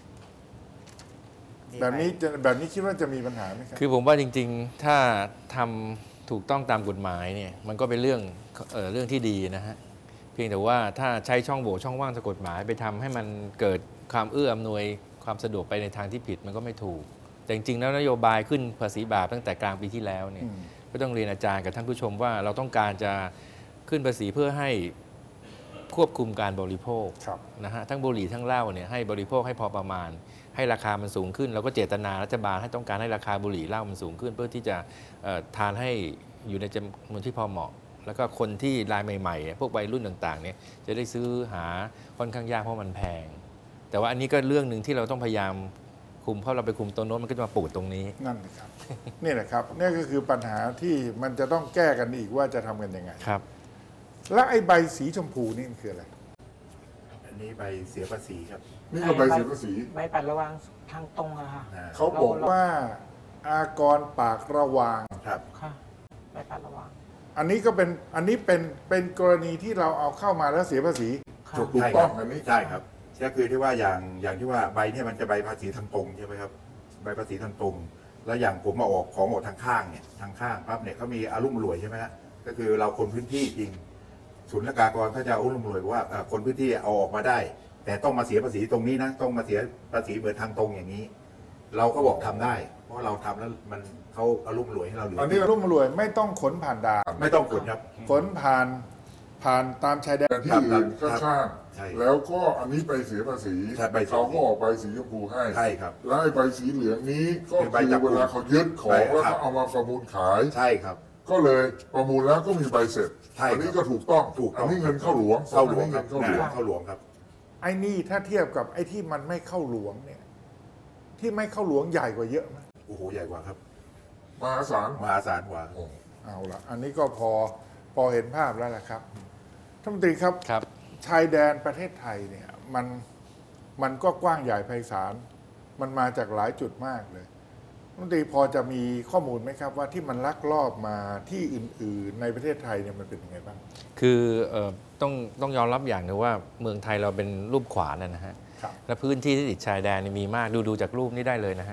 แบบนี้คิดว่าจะมีปัญหาไหมครับ
คือผมว่าจริงๆ ถ้าทำถูกต้องตามกฎหมายเนี่ยมันก็เป็นเรื่องที่ดีนะฮะเพียงแต่ว่าถ้าใช้ช่องโหว่ช่องว่างทางกฎหมายไปทำให้มันเกิดความเอื้ออำนวยความสะดวกไปในทางที่ผิดมันก็ไม่ถูก แต่จริงๆแล้วนโยบายขึ้นภาษีบาปตั้งแต่กลางปีที่แล้วเนี่ยก็ต้องเรียนอาจารย์กับท่านผู้ชมว่าเราต้องการจะขึ้นภาษีเพื่อให้ควบคุมการบริโภค
ครับ
นะฮะทั้งบุหรี่ทั้งเหล้าเนี่ยให้บริโภคให้พอประมาณ ให้ราคามันสูงขึ้นเราก็เจตนารัฐบาลให้ต้องการให้ราคาบุหรี่เหล้ามันสูงขึ้น เพื่อที่จะทานให้อยู่ในจำนวนที่พอเหมาะ แล้วก็คนที่รายใหม่ๆพวกวัยรุ่นต่างๆเนี่ยจะได้ซื้อหาค่อนข้างยากเพราะมันแพง แต่ว่าอันนี้ก็เรื่องหนึ่งที่เราต้องพยายามคุมเพราะเราไปคุมตัวโน้นมันก็จะมาปูดตรงนี้
นั่นเลยครับ นี่แหละครับนี่ก็คือปัญหาที่มันจะต้องแก้กันอีกว่าจะทำกันยังไง
ครับ
แล้วไอ้ใบสีชมพูนี่มันคืออะไร
อันนี้ใบเสียภาษีครับ
นี่ก็ใบเสียภาษี
ใบปัดระวังทางตรงอะค่ะ
เขาบอกว่า
ว่าอากรปากระวาง
ครับ
ค่ะใบปัดระวัง
อันนี้เป็นกรณีที่เราเอาเข้ามาแล้วเสียภาษี
ค่ะ
ถูก
ใช่
ต้
ค
อ
รั
ง
บ
อันนี้
ใช่ครับก็คือที่ว่าอย่างที่ว่าใบเนี่ยมันจะใบภาษีทางตรงใช่ไหมครับใบภาษีทางตรง แล้วอย่างผมมาออกของออกทางข้างเนี่ยทางข้างปั๊บเนี่ยเขามีอารุ่มรวยใช่ไหมฮะก็คือเราคนพื้นที่จริงศุลกากรเขาจะอารุ่มรวยว่าคนพื้นที่เอาออกมาได้ แต่ต้องมาเสียภาษีตรงนี้นะต้องมาเสียภาษีเหมือนทางตรงอย่างนี้ เราก็บอกทำได้ เพราะเราทำแล้วมันเขาอารุ่มรวยให้เราเหลื
อันนี้รุ่มรวยไม่ต้องขนผ่านด่าน
ไม่ต้องกดครับ
ขนผ่านตามชายแดน
แต่ที่อื่นข้าง
ใช่
ๆแล้วก็อันนี้ไปเสียภาษี
ใช่ใบสี
เขาก็ออกใบสีชมพูให้
ใช่ครับ
แล้วไอ้ใบสีเหลืองนี้ก็
เป็นใบ
คือ
จับกุม
เวลาเขายึดของ
ใช่
แล้ว
ครั
เขา
บ
เอามาประมูลขาย
ใช่ครับ
ก็เลยประมูลแล้วก็มีใบเสร็จ
ใช่ครับ
อันี้ก็ถูกต้อง
ถูกต้อง
อันนี้เงินเข้าหลวง
เข้าหลวง
อัน
ค
นี้
รับ
เงินเข้าหลวง
เข้าหลวงครับ
ไอ้นี่ถ้าเทียบกับไอ้ที่มันไม่เข้าหลวงเนี่ย ที่ไม่เข้าหลวงใหญ่กว่าเยอะไหม
โอ้โหใหญ่กว่าครับ
มหาศาล
มหาศาลกว่า
โอ้
เอาละอันนี้ก็พอเห็นภาพแล้วล่ะครับท่านรัฐมนตรีครับ
ครับ
ชายแดนประเทศไทยเนี่ยมันก็กว้างใหญ่ไพศาลมันมาจากหลายจุดมากเลยรัฐมนตรีพอจะมีข้อมูลไหมครับว่าที่มันลักลอบมาที่อื่นๆ ในประเทศไทยเนี่ยมันเป็นยังไงบ้าง
คือต้องยอมรับอย่างหนึงว่าเมืองไทยเราเป็นรูปขวานนะฮะ
ครับ
และพื้นที่ที่ติดชายแดนนี่มีมากดูจากรูปนี้ได้เลยนะฮะ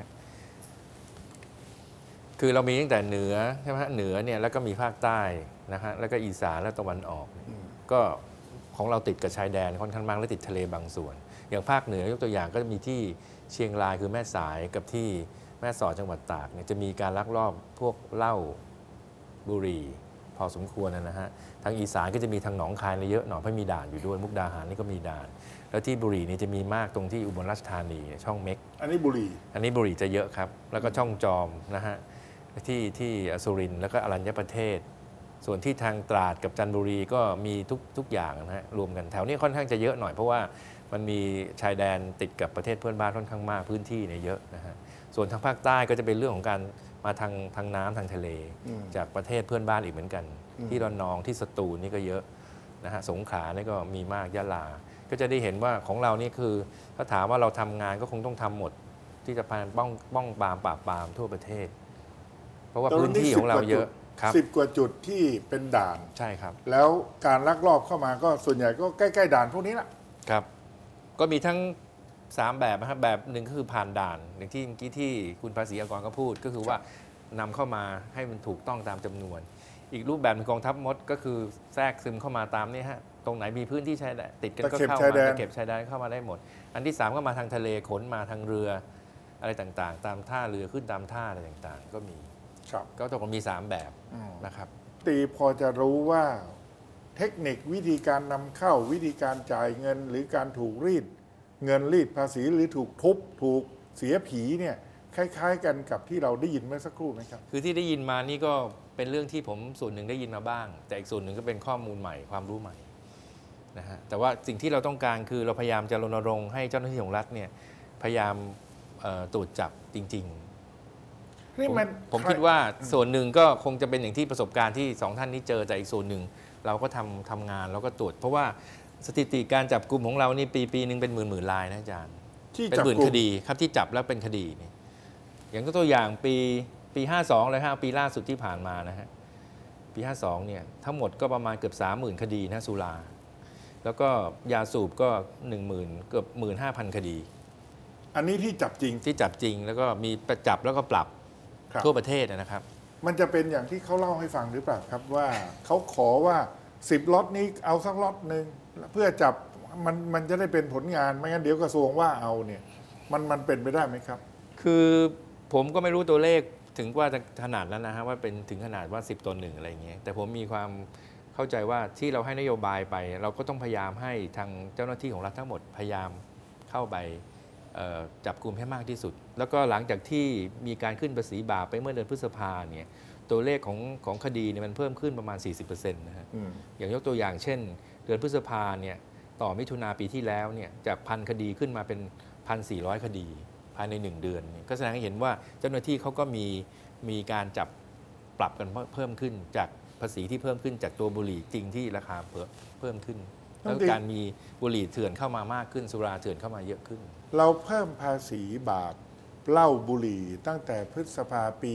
คือเรามีตั้งแต่เหนือใช่ไหมฮะเหนือเนี่ยแล้วก็มีภาคใต้นะฮะแล้วก็อีสานและตะวันออก ก็ของเราติดกับชายแดนค่อนข้างมากและติดทะเลบางส่วน อย่างภาคเหนือยกตัวอย่างก็จะมีที่เชียงรายคือแม่สายกับที่แม่สอดจังหวัดตากเนี่ยจะมีการลักลอบพวกเหล้าบุหรี่พอสมควรนะฮะทางอีสานก็จะมีทางหนองคายเยอะหน่อยเพราะมีด่านอยู่ด้วยมุกดาหารนี่ก็มีด่าน แล้วที่บุหรี่นี่จะมีมากตรงที่อุบลราชธานีช่องเม็ก
อันนี้บุหรี่
อันนี้บุหรี่จะเยอะครับ แล้วก็ช่องจอมนะฮะที่สุรินทร์แล้วก็อรัญญประเทศ ส่วนที่ทางตราดกับจันทบุรีก็มีทุกอย่างนะฮะรวมกันแถวนี้ค่อนข้างจะเยอะหน่อยเพราะว่ามันมีชายแดนติดกับประเทศเพื่อนบ้านค่อนข้างมากพื้นที่เนี่ยเยอะนะฮะส่วนทางภาคใต้ก็จะเป็นเรื่องของการมาทางน้ำทางทะเล จากประเทศเพื่อนบ้านอีกเหมือนกัน ที่ระนองที่สตูลนี่ก็เยอะนะฮะสงขลานี่ก็มีมากยะลาก็จะได้เห็นว่าของเรานี่คือถ้าถามว่าเราทำงานก็คงต้องทำหมดที่จะป้องปรามปราบปรามทั่วประเทศ เพราะว่าพื้นที่ของเราเยอะครับ
10 กว่าจุดที่เป็นด่าน
ใช่ครับ
แล้วการลักลอบเข้ามาก็ส่วนใหญ่ก็ใกล้ๆด่านพวกนี้แหละ
ครับก็มีทั้ง3แบบนะครับแบบหนึ่งก็คือผ่านด่านอย่างที่เมื่อกี้ที่คุณภาษีอากรก็พูดก็คือว่านำเข้ามาให้มันถูกต้องตามจำนวน อีกรูปแบบของกองทัพมดก็คือแทรกซึมเข้ามาตามนี้ฮะตรงไหนมีพื้นที่ชายแดนติดกันก็เข้ามาตะเข็บชายแดนเข้ามาได้หมด อันที่3ก็มาทางทะเลขนมาทางเรืออะไรต่างๆตามท่าเรือขึ้นตามท่าอะไรต่างๆก็มีก็ตกลงมี3แบบนะครับ
ตีพอจะรู้ว่าเทคนิควิธีการนำเข้าวิธีการจ่ายเงินหรือการถูกรีดเงินรีดภาษีหรือถูกทุบถูกเสียผีเนี่ยคล้ายๆกันกับที่เราได้ยินเมื่อสักครู่ไหมครับ
คือที่ได้ยินมานี่ก็เป็นเรื่องที่ผมส่วนหนึ่งได้ยินมาบ้างแต่อีกส่วนหนึ่งก็เป็นข้อมูลใหม่ความรู้ใหม่นะฮะแต่ว่าสิ่งที่เราต้องการคือเราพยายามจะรณรงค์ให้เจ้าหน้าที่ของรัฐเนี่ยพยายามตรวจจับจริงๆผมคิดว่าส่วนหนึ่งก็คงจะเป็นอย่างที่ประสบการณ์ที่2ท่านนี้เจอแต่อีกส่วนหนึ่งเราก็ทำงานแล้วก็ตรวจเพราะว่าสถิติการจับกลุ่มของเรานี่ปีนึงเป็นหมื่นรายนะอาจารย์เป็นหมื่นคดีครับที่จับแล้วเป็นคดีนี่อย่างตัวอย่างปี52เลยฮะปีล่าสุดที่ผ่านมานะฮะปี52เนี่ยทั้งหมดก็ประมาณเกือบ 30,000 คดีนะสุราแล้วก็ยาสูบก็ 10,000 เกือบ 15,000 คดี
อันนี้ที่จับจ
ริงแล้วก็มีประจับแล้วก็ปรับทั่วประเทศนะครับ
มันจะเป็นอย่างที่เขาเล่าให้ฟังหรือเปล่าครับว่าเขาขอว่า10ล็อตนี้เอาสักล็อตหนึ่งเพื่อจับมันจะได้เป็นผลงานไม่งั้นเดี๋ยวกระทรวงว่าเอาเนี่ยมันเป็นไปได้ไหมครับ
คือผมก็ไม่รู้ตัวเลขถึงว่าจะขนาดนั้นนะฮะว่าเป็นถึงขนาดว่า10 ต่อ 1อะไรอย่างเงี้ยแต่ผมมีความเข้าใจว่าที่เราให้นโยบายไปเราก็ต้องพยายามให้ทางเจ้าหน้าที่ของรัฐทั้งหมดพยายามเข้าไปจับกลุ่มให้มากที่สุดแล้วก็หลังจากที่มีการขึ้นภาษีบาปไปเมื่อเดือนพฤษภาเนี่ยตัวเลขของคดีเนี่ยมันเพิ่มขึ้นประมาณ 40% นะฮะอย่างยกตัวอย่างเช่นเดือนพฤษภาเนี่ยต่อมิถุนาปีที่แล้วเนี่ยจาก 1,000 คดีขึ้นมาเป็น 1,400 คดีภายใน1 เดือนก็แสดงให้เห็นว่าเจ้าหน้าที่เขาก็มีการจับปรับกันเพิ่มขึ้นจากภาษีที่เพิ่มขึ้นจากตัวบุหรี่จริงที่ราคาเพิ่มขึ้นแล้วการมีบุหรี่เถื่อนเข้ามามากขึ้นสุราเถื่อนเข้ามาเยอะขึ้น
เราเพิ่มภาษีบาปเหล้าบุหรี่ตั้งแต่พฤษภาปี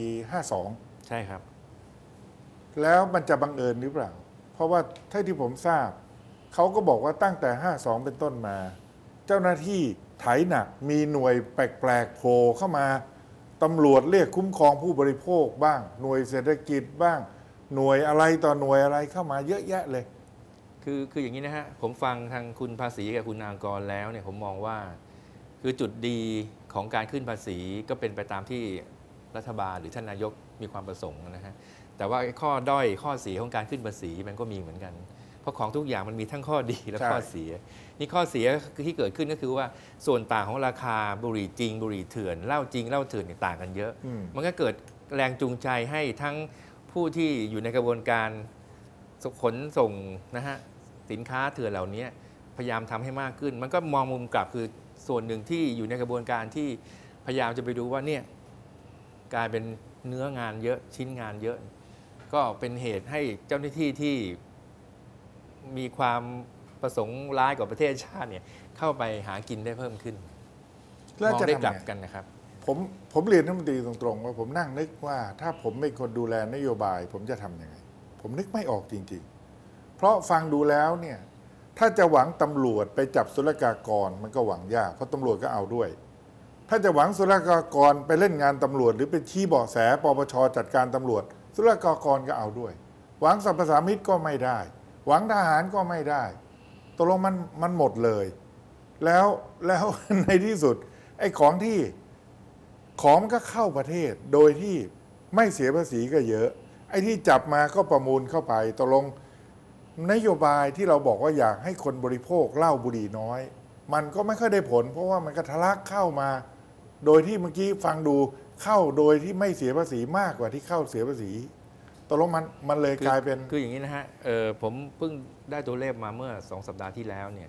52
ใช่ครับ
แล้วมันจะบังเอิญหรือเปล่าเพราะว่าเท่าที่ผมทราบเขาก็บอกว่าตั้งแต่52เป็นต้นมาเจ้าหน้าที่ไถหนักมีหน่วยแปลกๆโผล่เข้ามาตำรวจเรียกคุ้มครองผู้บริโภคบ้างหน่วยเศรษฐกิจบ้างหน่วยอะไรต่อหน่วยอะไรเข้ามาเยอะแยะเลย
คืออย่างนี้นะฮะผมฟังทางคุณภาษีกับคุณอากรแล้วเนี่ยผมมองว่าคือจุดดีของการขึ้นภาษีก็เป็นไปตามที่รัฐบาลหรือท่านนายกมีความประสงค์นะฮะแต่ว่าข้อด้อยข้อเสียของการขึ้นภาษีมันก็มีเหมือนกันเพราะของทุกอย่างมันมีทั้งข้อดีและข้อเสียนี่ข้อเสียที่เกิดขึ้นก็คือว่าส่วนต่างของราคาบุหรี่จริงบุหรี่เถื่อนเหล้าจริงเหล้าเถื่อนต่างกันเยอะมันก็เกิดแรงจูงใจให้ทั้งผู้ที่อยู่ในกระบวนการขนส่งนะฮะสินค้าเถื่อนเหล่านี้พยายามทำให้มากขึ้นมันก็มองมุมกลับคือส่วนหนึ่งที่อยู่ในกระบวนการที่พยายามจะไปดูว่าเนี่ยกลายเป็นเนื้องานเยอะชิ้นงานเยอะก็เป็นเหตุให้เจ้าหน้าที่ที่มีความประสงค์ร้ายกับประเทศชาติเนี่ยเข้าไปหากินได้เพิ่มขึ้นมองได้กลับกันนะครับ
ผมเรียนท่านรัฐมนตรีตรงๆว่าผมนั่งนึกว่าถ้าผมเป็นคนดูแลนโยบายผมจะทำยังไงผมนึกไม่ออกจริงๆเพราะฟังดูแล้วเนี่ยถ้าจะหวังตำรวจไปจับศุลกากรมันก็หวังยากเพราะตำรวจก็เอาด้วยถ้าจะหวังศุลกากรไปเล่นงานตำรวจหรือไปชี้เบาะแสปปชจัดการตำรวจศุลกากรก็เอาด้วยหวังสรรพสามิตก็ไม่ได้หวังทหารก็ไม่ได้ตกลงมันหมดเลยแล้วในที่สุดไอ้ของมันก็เข้าประเทศโดยที่ไม่เสียภาษีก็เยอะไอ้ที่จับมาก็ประมูลเข้าไปตกลงนโยบายที่เราบอกว่าอยากให้คนบริโภคเหล้าบุหรี่น้อยมันก็ไม่ค่อยได้ผลเพราะว่ามันก็ทะลักเข้ามาโดยที่เมื่อกี้ฟังดูเข้าโดยที่ไม่เสียภาษีมากกว่าที่เข้าเสียภาษีตกลงมันเลยกลายเป็น
คืออย่างนี้นะฮะผมเพิ่งได้ตัวเลขมาเมื่อ2 สัปดาห์ที่แล้วเนี่ย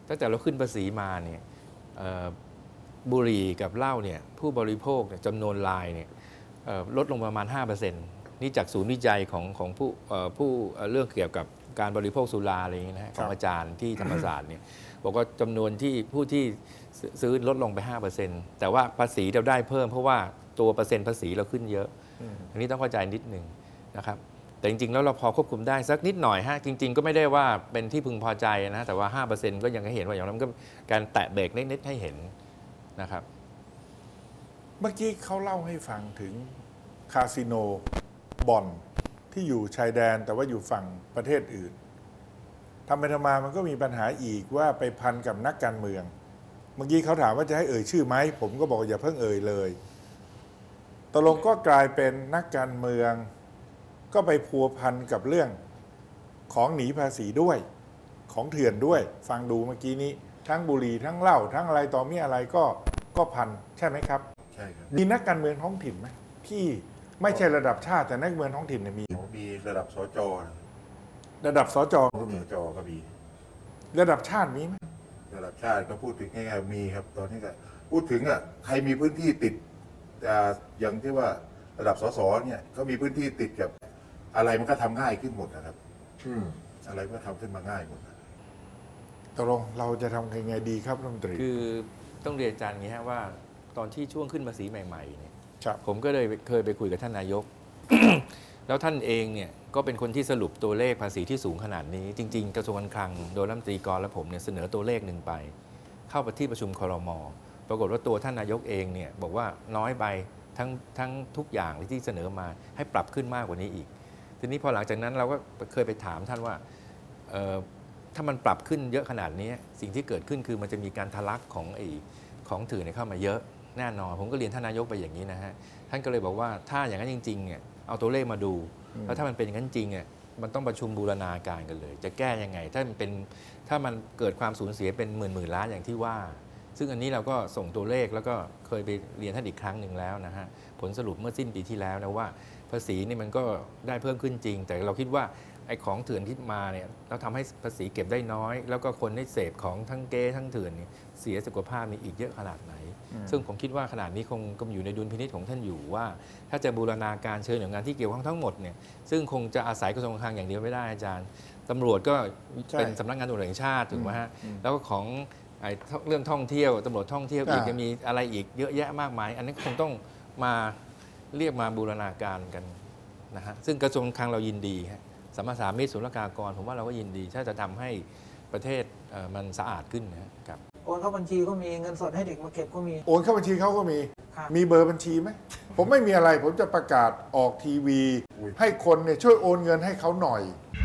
ตั้งแต่เราขึ้นภาษีมาเนี่ยบุหรี่กับเหล้าเนี่ยผู้บริโภคจำนวนรายเนี่ยลดลงประมาณ 5%นี่จากศูนย์วิจัยของผู้เรื่องเกี่ยวกับการบริโภคสุราอะไรอย่างเงี้ยนะของอาจารย์ที่ธรรมศาสตร์เนี่ยบอกว่าจำนวนที่ผู้ที่ซื้อลดลงไป 5%แต่ว่าภาษีเราได้เพิ่มเพราะว่าตัวเปอร์เซ็นต์ภาษีเราขึ้นเยอะอันนี้ต้องเข้าใจนิดนึงนะครับแต่จริงๆแล้วเราพอควบคุมได้สักนิดหน่อยฮะจริงๆก็ไม่ได้ว่าเป็นที่พึงพอใจนะแต่ว่า 5% ก็ยังให้เห็นว่าอย่างนั้นก็การแตะเบรกนิดๆให้เห็นนะครับ
เมื่อกี้เขาเล่าให้ฟังถึงคาสิโนบ่อนที่อยู่ชายแดนแต่ว่าอยู่ฝั่งประเทศอื่นทำไปทำมามันก็มีปัญหาอีกว่าไปพันกับนักการเมืองเมื่อกี้เขาถามว่าจะให้เอ่ยชื่อไหมผมก็บอกอย่าเพิ่งเอ่ยเลยตกลงก็กลายเป็นนักการเมืองก็ไปพัวพันกับเรื่องของหนีภาษีด้วยของเถื่อนด้วยฟังดูเมื่อกี้นี้ทั้งบุหรี่ทั้งเหล้าทั้งอะไรต่อมีอะไรก็พันใช่ไหมครับ
ใช่ครับ
มีนักการเมืองท้องถิ่นไหมที่ไม่ใช่ระดับชาติแต่นักเมืองท้องถิ่นเนี่ย
มีระดับสจ.
ระดับสจ.
สจ.ก็มี
ระดับชาติมีไหม
ระดับชาติก็พูดถึงง่ายๆมีครับตอนนี้ก็พูดถึงใครมีพื้นที่ติดอย่างที่ว่าระดับสสเนี่ยก็มีพื้นที่ติดกับอะไรมันก็ทำง่ายขึ้นหมดนะครับอะไรก็ทำขึ้นมาง่ายหมด
ตกลงเราจะทำยังไงดีครับรัฐมนตรี
คือต้องเรียนอาจารย์อย่างนี้ฮะว่าตอนที่ช่วงขึ้นภาษีใหม่ๆเนี่ยผมก็เลยเคยไปคุยกับท่านนายก แล้วท่านเองเนี่ยก็เป็นคนที่สรุปตัวเลขภาษีที่สูงขนาดนี้จริงๆกระทรวงการคลังโดยรัฐมนตรีกรและผมเนี่ยเสนอตัวเลขหนึ่งไปเข้าไปที่ประชุมครม.ปรากฏว่าตัวท่านนายกเองเนี่ยบอกว่าน้อยไปทั้งทุกอย่างที่เสนอมาให้ปรับขึ้นมากกว่านี้อีกทีนี้พอหลังจากนั้นเราก็เคยไปถามท่านว่าถ้ามันปรับขึ้นเยอะขนาดนี้สิ่งที่เกิดขึ้นคือมันจะมีการทะลักของถือเข้ามาเยอะแน่นอนผมก็เรียนท่านนายกไปอย่างนี้นะฮะท่านก็เลยบอกว่าถ้าอย่างนั้นจริงๆเนี่ยเอาตัวเลขมาดูแล้วถ้ามันเป็นอย่างนั้นจริงเนี่ยมันต้องประชุมบูรณาการกันเลยจะแก้ยังไงถ้ามันเกิดความสูญเสียเป็นหมื่นล้านอย่างที่ว่าซึ่งอันนี้เราก็ส่งตัวเลขแล้วก็เคยไปเรียนท่านอีกครั้งหนึ่งแล้วนะฮะผลสรุปเมื่อสิ้นปีที่แล้วนะว่าภาษีนี่มันก็ได้เพิ่มขึ้นจริงแต่เราคิดว่าไอ้ของเถื่อนที่มาเนี่ยเราทำให้ภาษีเก็บได้น้อยแล้วก็คนได้เสพของทั้งเก๊ทั้งเถื่อนนี่เสียสุขภาพมีอีกเยอะขนาดไหนซึ่งผมคิดว่าขนาดนี้คงอยู่ในดุลพินิจของท่านอยู่ว่าถ้าจะบูรณาการเชิญหน่วยงานที่เกี่ยวข้องทั้งหมดเนี่ยซึ่งคงจะอาศัยกระทรวงการคลังอย่างเดียวไม่ได้อาจารย์ตำรวจก็เป็นสำนักงานตำรวจแห่งชาติถูกไหมฮะแล้วก็ของเรื่องท่องเที่ยวตำรวจท่องเที่ยวอีกจะมีอะไรอีกเยอะแยะมากมายอันนี้คงต้องมาเรียกมาบูรณาการกันนะฮะซึ่งกระทรวงการคลังเรายินดีฮะสัมมาสามิตศุลกากรผมว่าเราก็ยินดีถ้าจะทำให้ประเทศมันสะอาดขึ้นนะครับ
โอนเข้าบัญชีก็มีเงินสดให้เด็กมาเก็บก็มี
โอนเข้าบัญชีเขาก็มีเบอร์บัญชีไหมผมไม่มีอะไรผมจะประกาศออกทีวีให้คนเนี่ยช่วยโอนเงินให้เขาหน่อย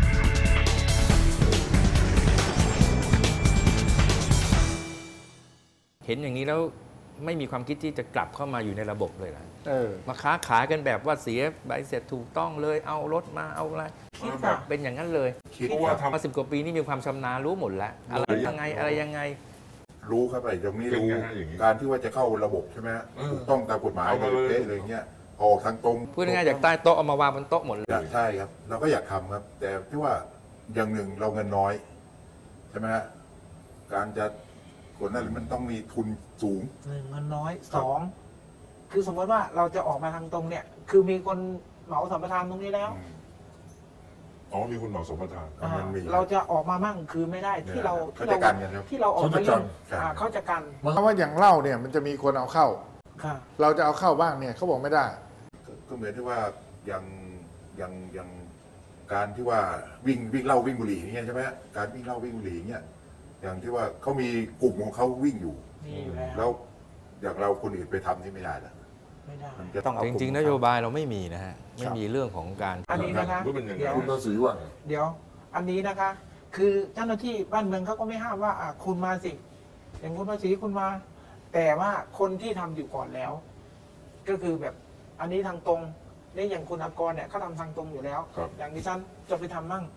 เห็นอย่างนี้แล้วไม่มีความคิดที่จะกลับเข้ามาอยู่ในระบบเลยนะมาค้าขายกันแบบว่าเสียใบเสร็จถูกต้องเลยเอารถมาเอาอะไรแบบเป็นอย่างนั้นเลย
คิดว่า
มา10 กว่าปีนี่มีความชำนาญรู้หมดแล้วอะไรยังไง
รู้ครับไอ้ตรงนี้รู้การที่ว่าจะเข้าระบบใช่ไหมถูกต้องตามกฎหมายเลยเงี้ยออกทางตรง
พูดง่ายๆจากใต้โต๊ะเอามาวางบนโต๊ะหมดเลย
ใช่ครับเราก็อยากทำครับแต่ที่ว่าอย่างหนึ่งเราเงินน้อยใช่ไหมฮะการจะคนนั้นมันต้องมีทุนสูง
เงินน้อย2คือสมมติว่าเราจะออกมาทางตรงเนี่ยคือมีคนเหมาสัมปทานตรงนี้แล้ว
มีคนเหมาสัมปทาน
เราจะออกมามั่งคือไม่ได้ที่เราออกมาเรื่องเขาจะกัน
เพราะว่าอย่างเหล้าเนี่ยมันจะมีคนเอาเข้าเราจะเอาเข้าบ้างเนี่ยเขาบอกไม่ได้
ก็เหมือนที่ว่าอย่างการที่ว่าวิ่งเหล้าวิ่งบุหรี่เนี่ยใช่ไหมการวิ่งเหล้าวิ่งบุหรี่เนี่ยอย่างที่ว่าเขามีกลุ่มของเขาวิ่งอยู่แล้วอย่างเราคนอื่นไปทำนี่ไม่ได้หรอก
มันจะต้องจริงๆนโยบายเราไม่มีนะฮะไม่มีเรื่องของการ
อันนี้นะคะ
เดี๋ยวคุณภาษีว่า
เดี๋ยวอันนี้นะคะคือเจ้าหน้าที่บ้านเมืองเขาก็ไม่ห้ามว่าคุณมาสิอย่างคุณภาษีคุณมาแต่ว่าคนที่ทำอยู่ก่อนแล้วก็คือแบบอันนี้ทางตรงนี่อย่างคุณอากรเนี่ยเขาทำทางตรงอยู่แล้วอย่างดิฉันจะไปทำมั่ง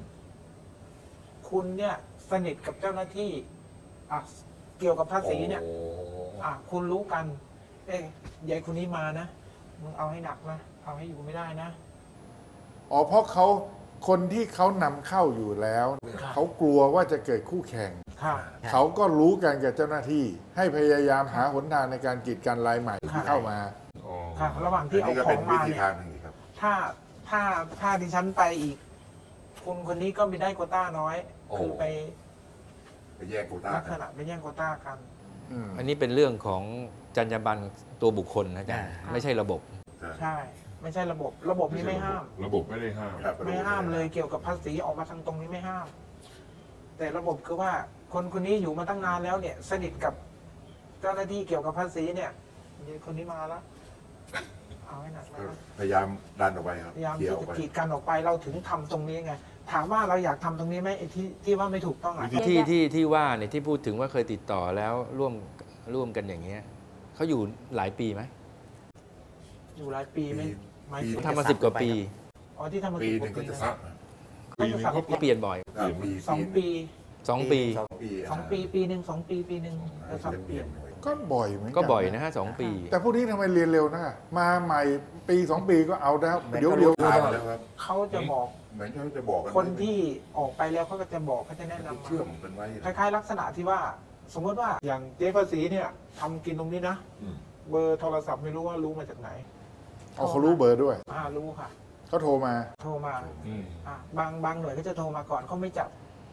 คุณเนี่ยสนิทกับเจ้าหน้าที่เกี่ยวกับภาษีเนี่ยคุณรู้กันยายคนนี้มานะมึงเอาให้หนักนะเอาให้อยู่ไม่ได้นะ
เพราะเขาคนที่เขานำเข้าอยู่แล้ว เขากลัวว่าจะเกิดคู่แข่ง
ค่ะ
เขาก็รู้กันกับเจ้าหน้าที่ ให้พยายามหาหนทางในการกีดกันรายใหม่ที่เข้ามา
ค่ะ ระหว่างที่
อัน
เอา
นี้ก็
ขอ
เป็น
ง
วิ
มา
ธี
เนี่ย
ทางหนึ่งครับ
ถ้าดิฉันไปอีกคนนี้ก็ไม่ได้โควต้าน้อย
โอ้
คือไป
ไปแยกโควต้า
ลัก
กั
ษ
น
ณะไปแย่งโควต้ากัน
อันนี้เป็นเรื่องของจรรยาบรรณตัวบุคคลนะอาจารย์ไม่ใช่ระบบ
ใช่ ไม่ใช่ระบบนี้ไม่ห้าม
ระบบไม่ได้ห้าม
ครับ
ไม่ห้ามเลยเกี่ยวกับภาษีออกมาทางตรงนี้ไม่ห้าม แต่ระบบคือว่าคนนี้อยู่มาตั้งนานแล้วเนี่ย สนิทกับเจ้าหน้าที่เกี่ยวกับภาษีเนี่ยคนนี้มาแล้วเอาให้หนักแล้ว
พยายามดันออกไปครับ
พยายาม
เคลี
ที่
ยร์ออก
จะ
ไป
กีดกันออกไปเราถึงทำตรงนี้ไงถามว่าเราอยากทำตรงนี้ไหมไอ้ที่ว่าไม่ถูกต้องอ่ะ
ที่ว่าเนี่ยที่พูดถึงว่าเคยติดต่อแล้วร่วมกันอย่างเงี้ยเขาอยู่หลายปีไหม
อยู่หลายปีไหมหมายถึง
ทำมา10 กว่าปี
อ๋อที่ทำมา
ปี
10
หนึ่ง
ก
ก็
ว่า
จะ
ปี
สั
นะ
บ
ปีนึงเขา
ก็เปลี่ยนบ่อย
สองปี
2 ปี
ปีหนึ่ง2 ปีหนึ่งจะสับเปลี่ยน
ก็บ่อยเหมือนกัน
ก็บ่อยนะฮะ2 ปี
แต่พวกนี้ทำไมเรียนเร็วนะมาใหม่ปี2 ปีก็เอาแล้ว
เหมือน
เดี๋ยว
เขา
เดียว
รู้ทางแล้วครับ
เขาจะบอก
เหมือนเขาจะบอกกั
คนที่ออกไปแล้วเขาก็จะบอกเขาจะแนะนำ
เชื่อมกันไว้
คล้ายๆลักษณะที่ว่า สมมติว่าอย่างเจ๊ภาษีเนี่ยทำกินตรงนี้นะ
อืม
เบอร์โทรศัพท์ไม่รู้ว่ารู้มาจากไหน
เอาเขารู้เบอร์ด้วย
รู้ค่ะ
เขาโทรมา
โทรมา
อืม
บางหน่วยก็จะโทรมาก่อนเขาไม่จับ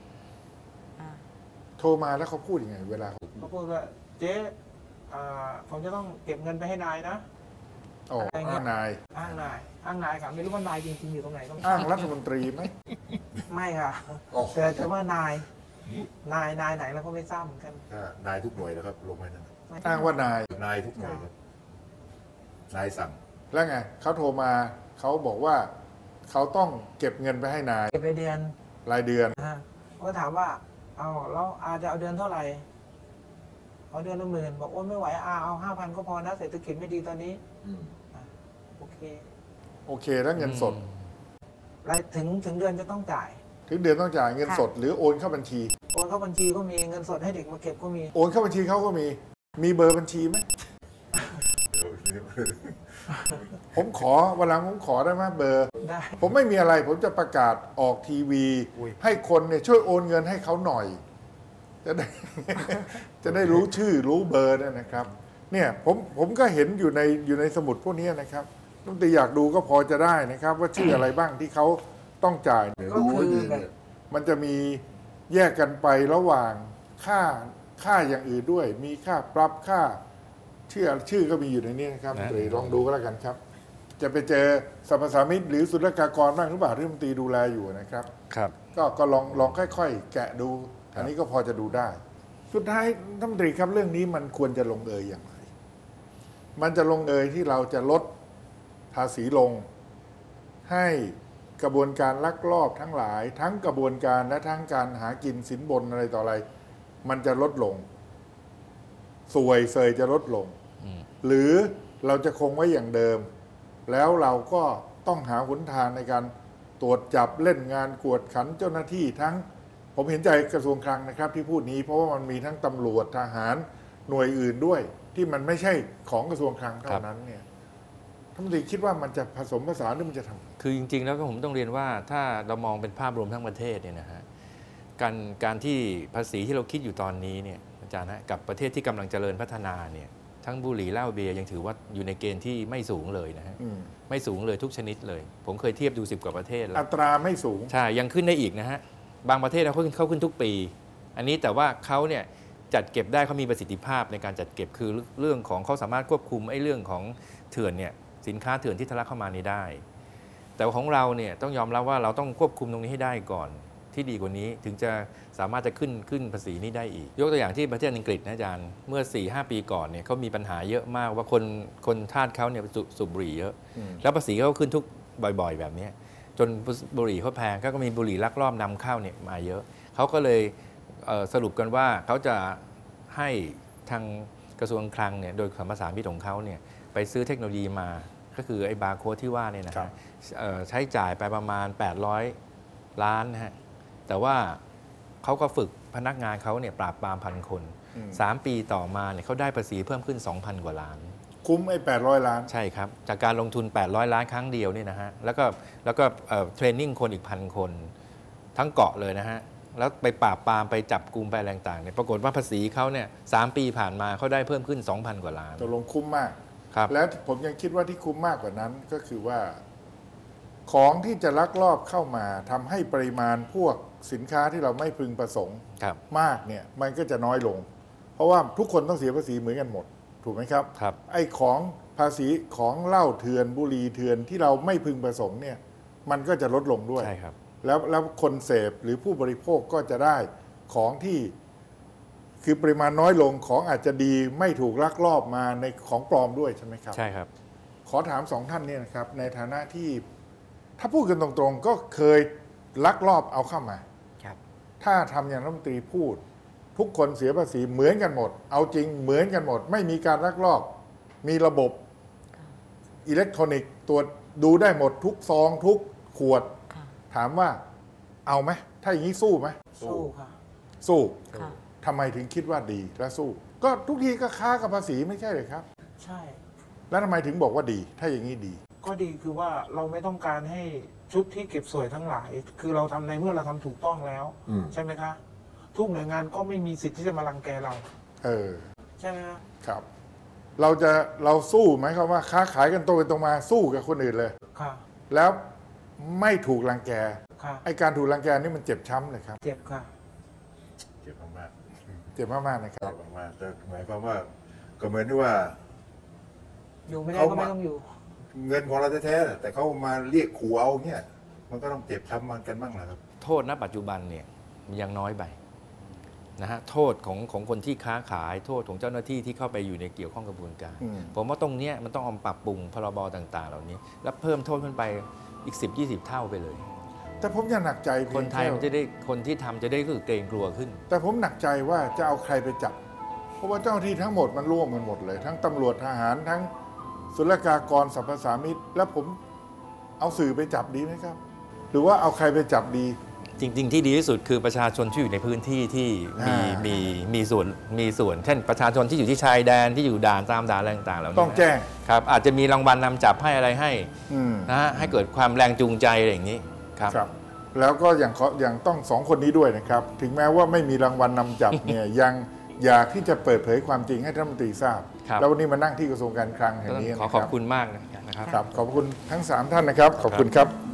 โทรมาแล้วเขาพูดยังไง เวลา
เขาพูดว่าเจ๊ผมจะต้องเก็บเงินไปให้นายนะ
อ๋ออ้างนาย
อ้างนายค่ะไม่รู้ว่านายจริงๆอยู่ตรงไหนก็ไม่
อ้างรัฐมนตรีไหม
ไม่ค่ะ
อ๋อ
แต่ว่านายไหนเราก็ไม่ทราบเหมือนกัน
ถ้านายทุกหน่วยนะครับลงไปนั่น
อ้างว่านาย
นายทุกหน่วยครับนายสั่ง
แล้วไงเขาโทรมาเขาบอกว่าเขาต้องเก็บเงินไปให้นาย
เก็บไปเดือน
รายเดือน
ก็ถามว่าเอาแล้วอาจะเอาเดือนเท่าไหร่เอาเดือนละ10,000บอกว่าไม่ไหวเอา5,000ก็พอนะเศรษฐกิจไม่ดีตอนนี้
อืม
โอเค
โอเคแล้วเงินสด
รายถึงเดือนจะต้องจ่าย
ถึงเดือนต้องจ่ายเงินสด หรือโอนเข้าบัญชี
โอนเข้าบัญชีก็มีเงินสดให้เด็กมาเก็บก็มี
โอนเข้าบัญชีเขาก็มีเบอร์บัญชีไหมผมขอวันหลังผมขอได้ไหมเบอร์
ได้
ผมไม่มีอะไร ผมจะประกาศออกทีวี ให้คนเนี่ยช่วยโอนเงินให้เขาหน่อย จะได้ จะได้รู้ชื่อรู้เบอร์เนี่ยนะครับ เนี่ยผมก็เห็นอยู่ในสมุดพวกนี้นะครับต้องแต่อยากดูก็พอจะได้นะครับ ว่าชื่ออะไรบ้างที่เขาต้องจ่ายเนี่ย
ก็
รู้
คือ
ดี
แบบ
เนี่ยมันจะมีแยกกันไประหว่างค่าอย่างอื่นด้วย มีค่าปรับค่าชื่อก็มีอยู่ในนี้นะครับ
นะ
ลองดูก็แล้วกันครับ จะไปเจอสรรพสามิตหรือศุลกากรบ้างหรือเปล่าที่รัฐมนตรีดูแลอยู่นะครับ
ครับ
ก็ลองค่อยๆ แกะดู อันนี้ก็พอจะดูได้ สุดท้ายท่านรัฐมนตรีครับเรื่องนี้มันควรจะลงเอยอย่างไร มันจะลงเอยที่เราจะลดภาษีลง ให้กระบวนการลักลอบทั้งหลาย ทั้งกระบวนการและทั้งการหากินสินบนอะไรต่ออะไร มันจะลดลง สวยเซยจะลดลง หรือเราจะคงไว้อย่างเดิม แล้วเราก็ต้องหาหนทางในการตรวจจับเล่นงานกวดขันเจ้าหน้าที่ทั้งผมเห็นใจกระทรวงคลังนะครับที่พูดนี้เพราะว่ามันมีทั้งตำรวจทหารหน่วยอื่นด้วย ที่มันไม่ใช่ของกระทรวงคลังเท่านั้นเนี่ยท่านรัฐมนตรีคิดว่ามันจะผสมผสานหรือมันจะทำ
คือจริงๆ แล้วก็ผมต้องเรียนว่าถ้าเรามองเป็นภาพรวมทั้งประเทศเนี่ยนะฮะการที่ภาษีที่เราคิดอยู่ตอนนี้เนี่ยอาจารย์นะกับประเทศที่กำลังเจริญพัฒนาเนี่ยทั้งบุหรี่เหล้าเบียร์ยังถือว่าอยู่ในเกณฑ์ที่ไม่สูงเลยนะฮะไม่สูงเลยทุกชนิดเลย ผมเคยเทียบดู10 กว่าประเทศแล้ว
อัตราไม่สูง
ใช่ยังขึ้นได้อีกนะฮะบางประเทศเขาขึ้นทุกปี อันนี้แต่ว่าเขาเนี่ยจัดเก็บได้เขามีประสิทธิภาพในการจัดเก็บคือเรื่องของเขาสามารถควบคุมไอ้เรื่องของเถื่อนเนี่ยสินค้าเถื่อนที่ทะลักเข้ามานี้ได้ แต่ของเราเนี่ยต้องยอมรับว่าเราต้องควบคุมตรงนี้ให้ได้ก่อนที่ดีกว่านี้ถึงจะสามารถจะขึ้นภาษีนี้ได้อีกยกตัวอย่างที่ประเทศอังกฤษนะอาจารย์เมื่อ 4-5 ปีก่อนเนี่ยเขามีปัญหาเยอะมากว่าคนทาสเขาเนี่ยสูบบุหรี่เยอะ แล้วภาษีเขาขึ้นทุกบ่อยๆแบบนี้จนบุหรี่เขาแพงก็มีบุหรี่ลักลอบนำเข้าเนี่ยมาเยอะเขาก็เลยสรุปกันว่าเขาจะให้ทางกระทรวงคลังเนี่ยโดยสัมปทานมิตรของเขาเนี่ยไปซื้อเทคโนโลยีมาก็คือไอ้บาร์โค้ดที่ว่าเนี่ยนะใช้จ่ายไปประมาณ800 ล้านนะฮะแต่ว่าเขาก็ฝึกพนักงานเขาเนี่ยปราบปราม1,000 คน3 ปีต่อมาเนี่ยเขาได้ภาษีเพิ่มขึ้น 2,000 กว่าล้าน
คุ้มไอ้800 ล้าน
ใช่ครับ จากการลงทุน 800 ล้านครั้งเดียวนี่นะฮะแล้วก็เทรนนิ่งคนอีก1,000 คนทั้งเกาะเลยนะฮะแล้วไปปราบปรามไปจับกลุ่มไปอะไรต่างๆเนี่ยปรากฏว่าภาษีเขาเนี่ย3 ปีผ่านมาเขาได้เพิ่มขึ้น 2,000 กว่าล้าน
ตกลงคุ้มมาก
ครับ
แล้วผมยังคิดว่าที่คุ้มมากกว่านั้นก็คือว่า ของที่จะลักลอบเข้ามาทำให้ปริมาณพวกสินค้าที่เราไม่พึงประสงค์
ครับ
มากเนี่ยมันก็จะน้อยลง เพราะว่าทุกคนต้องเสียภาษีเหมือนกันหมด ถูกไหมครับ
ครับ
ไอ้ของภาษีของเหล้าเถื่อนบุหรี่เถื่อนที่เราไม่พึงประสงค์เนี่ยมันก็จะลดลงด้วย
ใช่ครับ
แล้วคนเสพหรือผู้บริโภคก็จะได้ของที่คือปริมาณน้อยลงของอาจจะดีไม่ถูกลักลอบมาในของปลอมด้วยใช่ไหมครับ
ใช่ครับ
ขอถาม2 ท่านเนี่ยนะครับในฐานะที่ถ้าพูดกันตรงๆ ก็เคยลักลอบเอาเข้ามา
ครับ
ถ้าทำอย่างรัฐมนตรีพูด ทุกคนเสียภาษีเหมือนกันหมด เอาจริงเหมือนกันหมด ไม่มีการลักลอบ มีระบบอิเล็กทรอนิกส์ตรวจดูได้หมดทุกซองทุกขวด
ค่ะ
ถามว่าเอาไหมถ้าอย่างนี้สู้ไหม
สู้ค่ะ
สู้
ค่ะ
ทำไมถึงคิดว่าดีและสู้ ก็ทุกทีก็ค้ากับภาษีไม่ใช่เลยครับ
ใช่
แล้วทำไมถึงบอกว่าดี ถ้าอย่างนี้ดี
ก็ดีคือว่าเราไม่ต้องการให้ชุดที่เก็บสวยทั้งหลาย คือเราทำในเมื่อเราทำถูกต้องแล้ว ใช่ไหมคะ ทุกหน่วยงานก็ไม่มีสิทธิ์ที่จะมารังแกเรา
เออ
ใช่ไหมคะ
ครับ เราสู้ไหมครับว่าค้าขายกันตรงไปตรงมาสู้กับคนอื่นเลย
ค่ะ
แล้วไม่ถูกรังแก
ค่ะ
ไอการถูกรังแกนี่มันเจ็บช้ำเลยครับ
เจ็บค่ะ
เจ็บมาก
เจ็บมากๆนะค
ๆ
รับ
เจ็บมากๆแต่หมายความว่าก็เหมือนที่ว่า
อยู่ไม่ได้ก็ไม่ต้องอยู่
เงินของเราแท้ๆแต่เขามาเรียกขู่เอาเนี่ยมันก็ต้องเจ็บช้ำมันกันบ้างแหละครับ
โทษณปัจจุบันเนี่ยมันยังน้อยไปนะฮะโทษของคนที่ค้าขายโทษของเจ้าหน้าที่ที่เข้าไปอยู่ในเกี่ยวข้องกระบวนการ
อืม
ผมว่าตรงเนี้ยมันต้องเอามาปรับปรุงพรบต่าง ๆ เหล่านี้ แล้วเพิ่มโทษขึ้นไปอีก 10-20 เท่าไปเลย
แต่ผมยังหนักใจ
ค
เพีย
น
ง
ไทย
แค่
มันจะได้คนที่ทำจะได้รู้สึกเกรงกลัวขึ้น
แต่ผมหนักใจว่าจะเอาใครไปจับ เพราะว่าเจ้าหน้าที่ทั้งหมดมันร่วมกันหมดเลย ทั้งตำรวจทหารทั้งศุลกากรสรรพสามิตแล้วผมเอาสื่อไปจับดีไหมครับ หรือว่าเอาใครไปจับดี
จริง ๆ ที่ดีที่สุดคือประชาชนที่อยู่ในพื้นที่ที่มีส่วนเช่นประชาชนที่อยู่ที่ชายแดนที่อยู่ด่านตามด่านอะไรต่างๆเหล่านี้
ต้องแจ้ง
ครับอาจจะมีรางวัลนำจับให้อะไรให้
อืม
นะฮะให้เกิดความแรงจูงใจอะไรอย่างนี้ครับ
ครับ แล้วก็อย่างต้อง2 คนนี้ด้วยนะครับ ถึงแม้ว่าไม่มีรางวัลนำจับเนี่ย ยังอยากที่จะเปิดเผยความจริงให้รัฐมนตรีทราบ
ครับ
แล้ววันนี้มานั่งที่กระทรวงการคลังแห่งนี้
ขอ
นะ
ข
ค
อบ
รับ
คุณมากนะครับ
ครับขอบคุณทั้ง3 ท่านนะครับ ขอบคุณครับ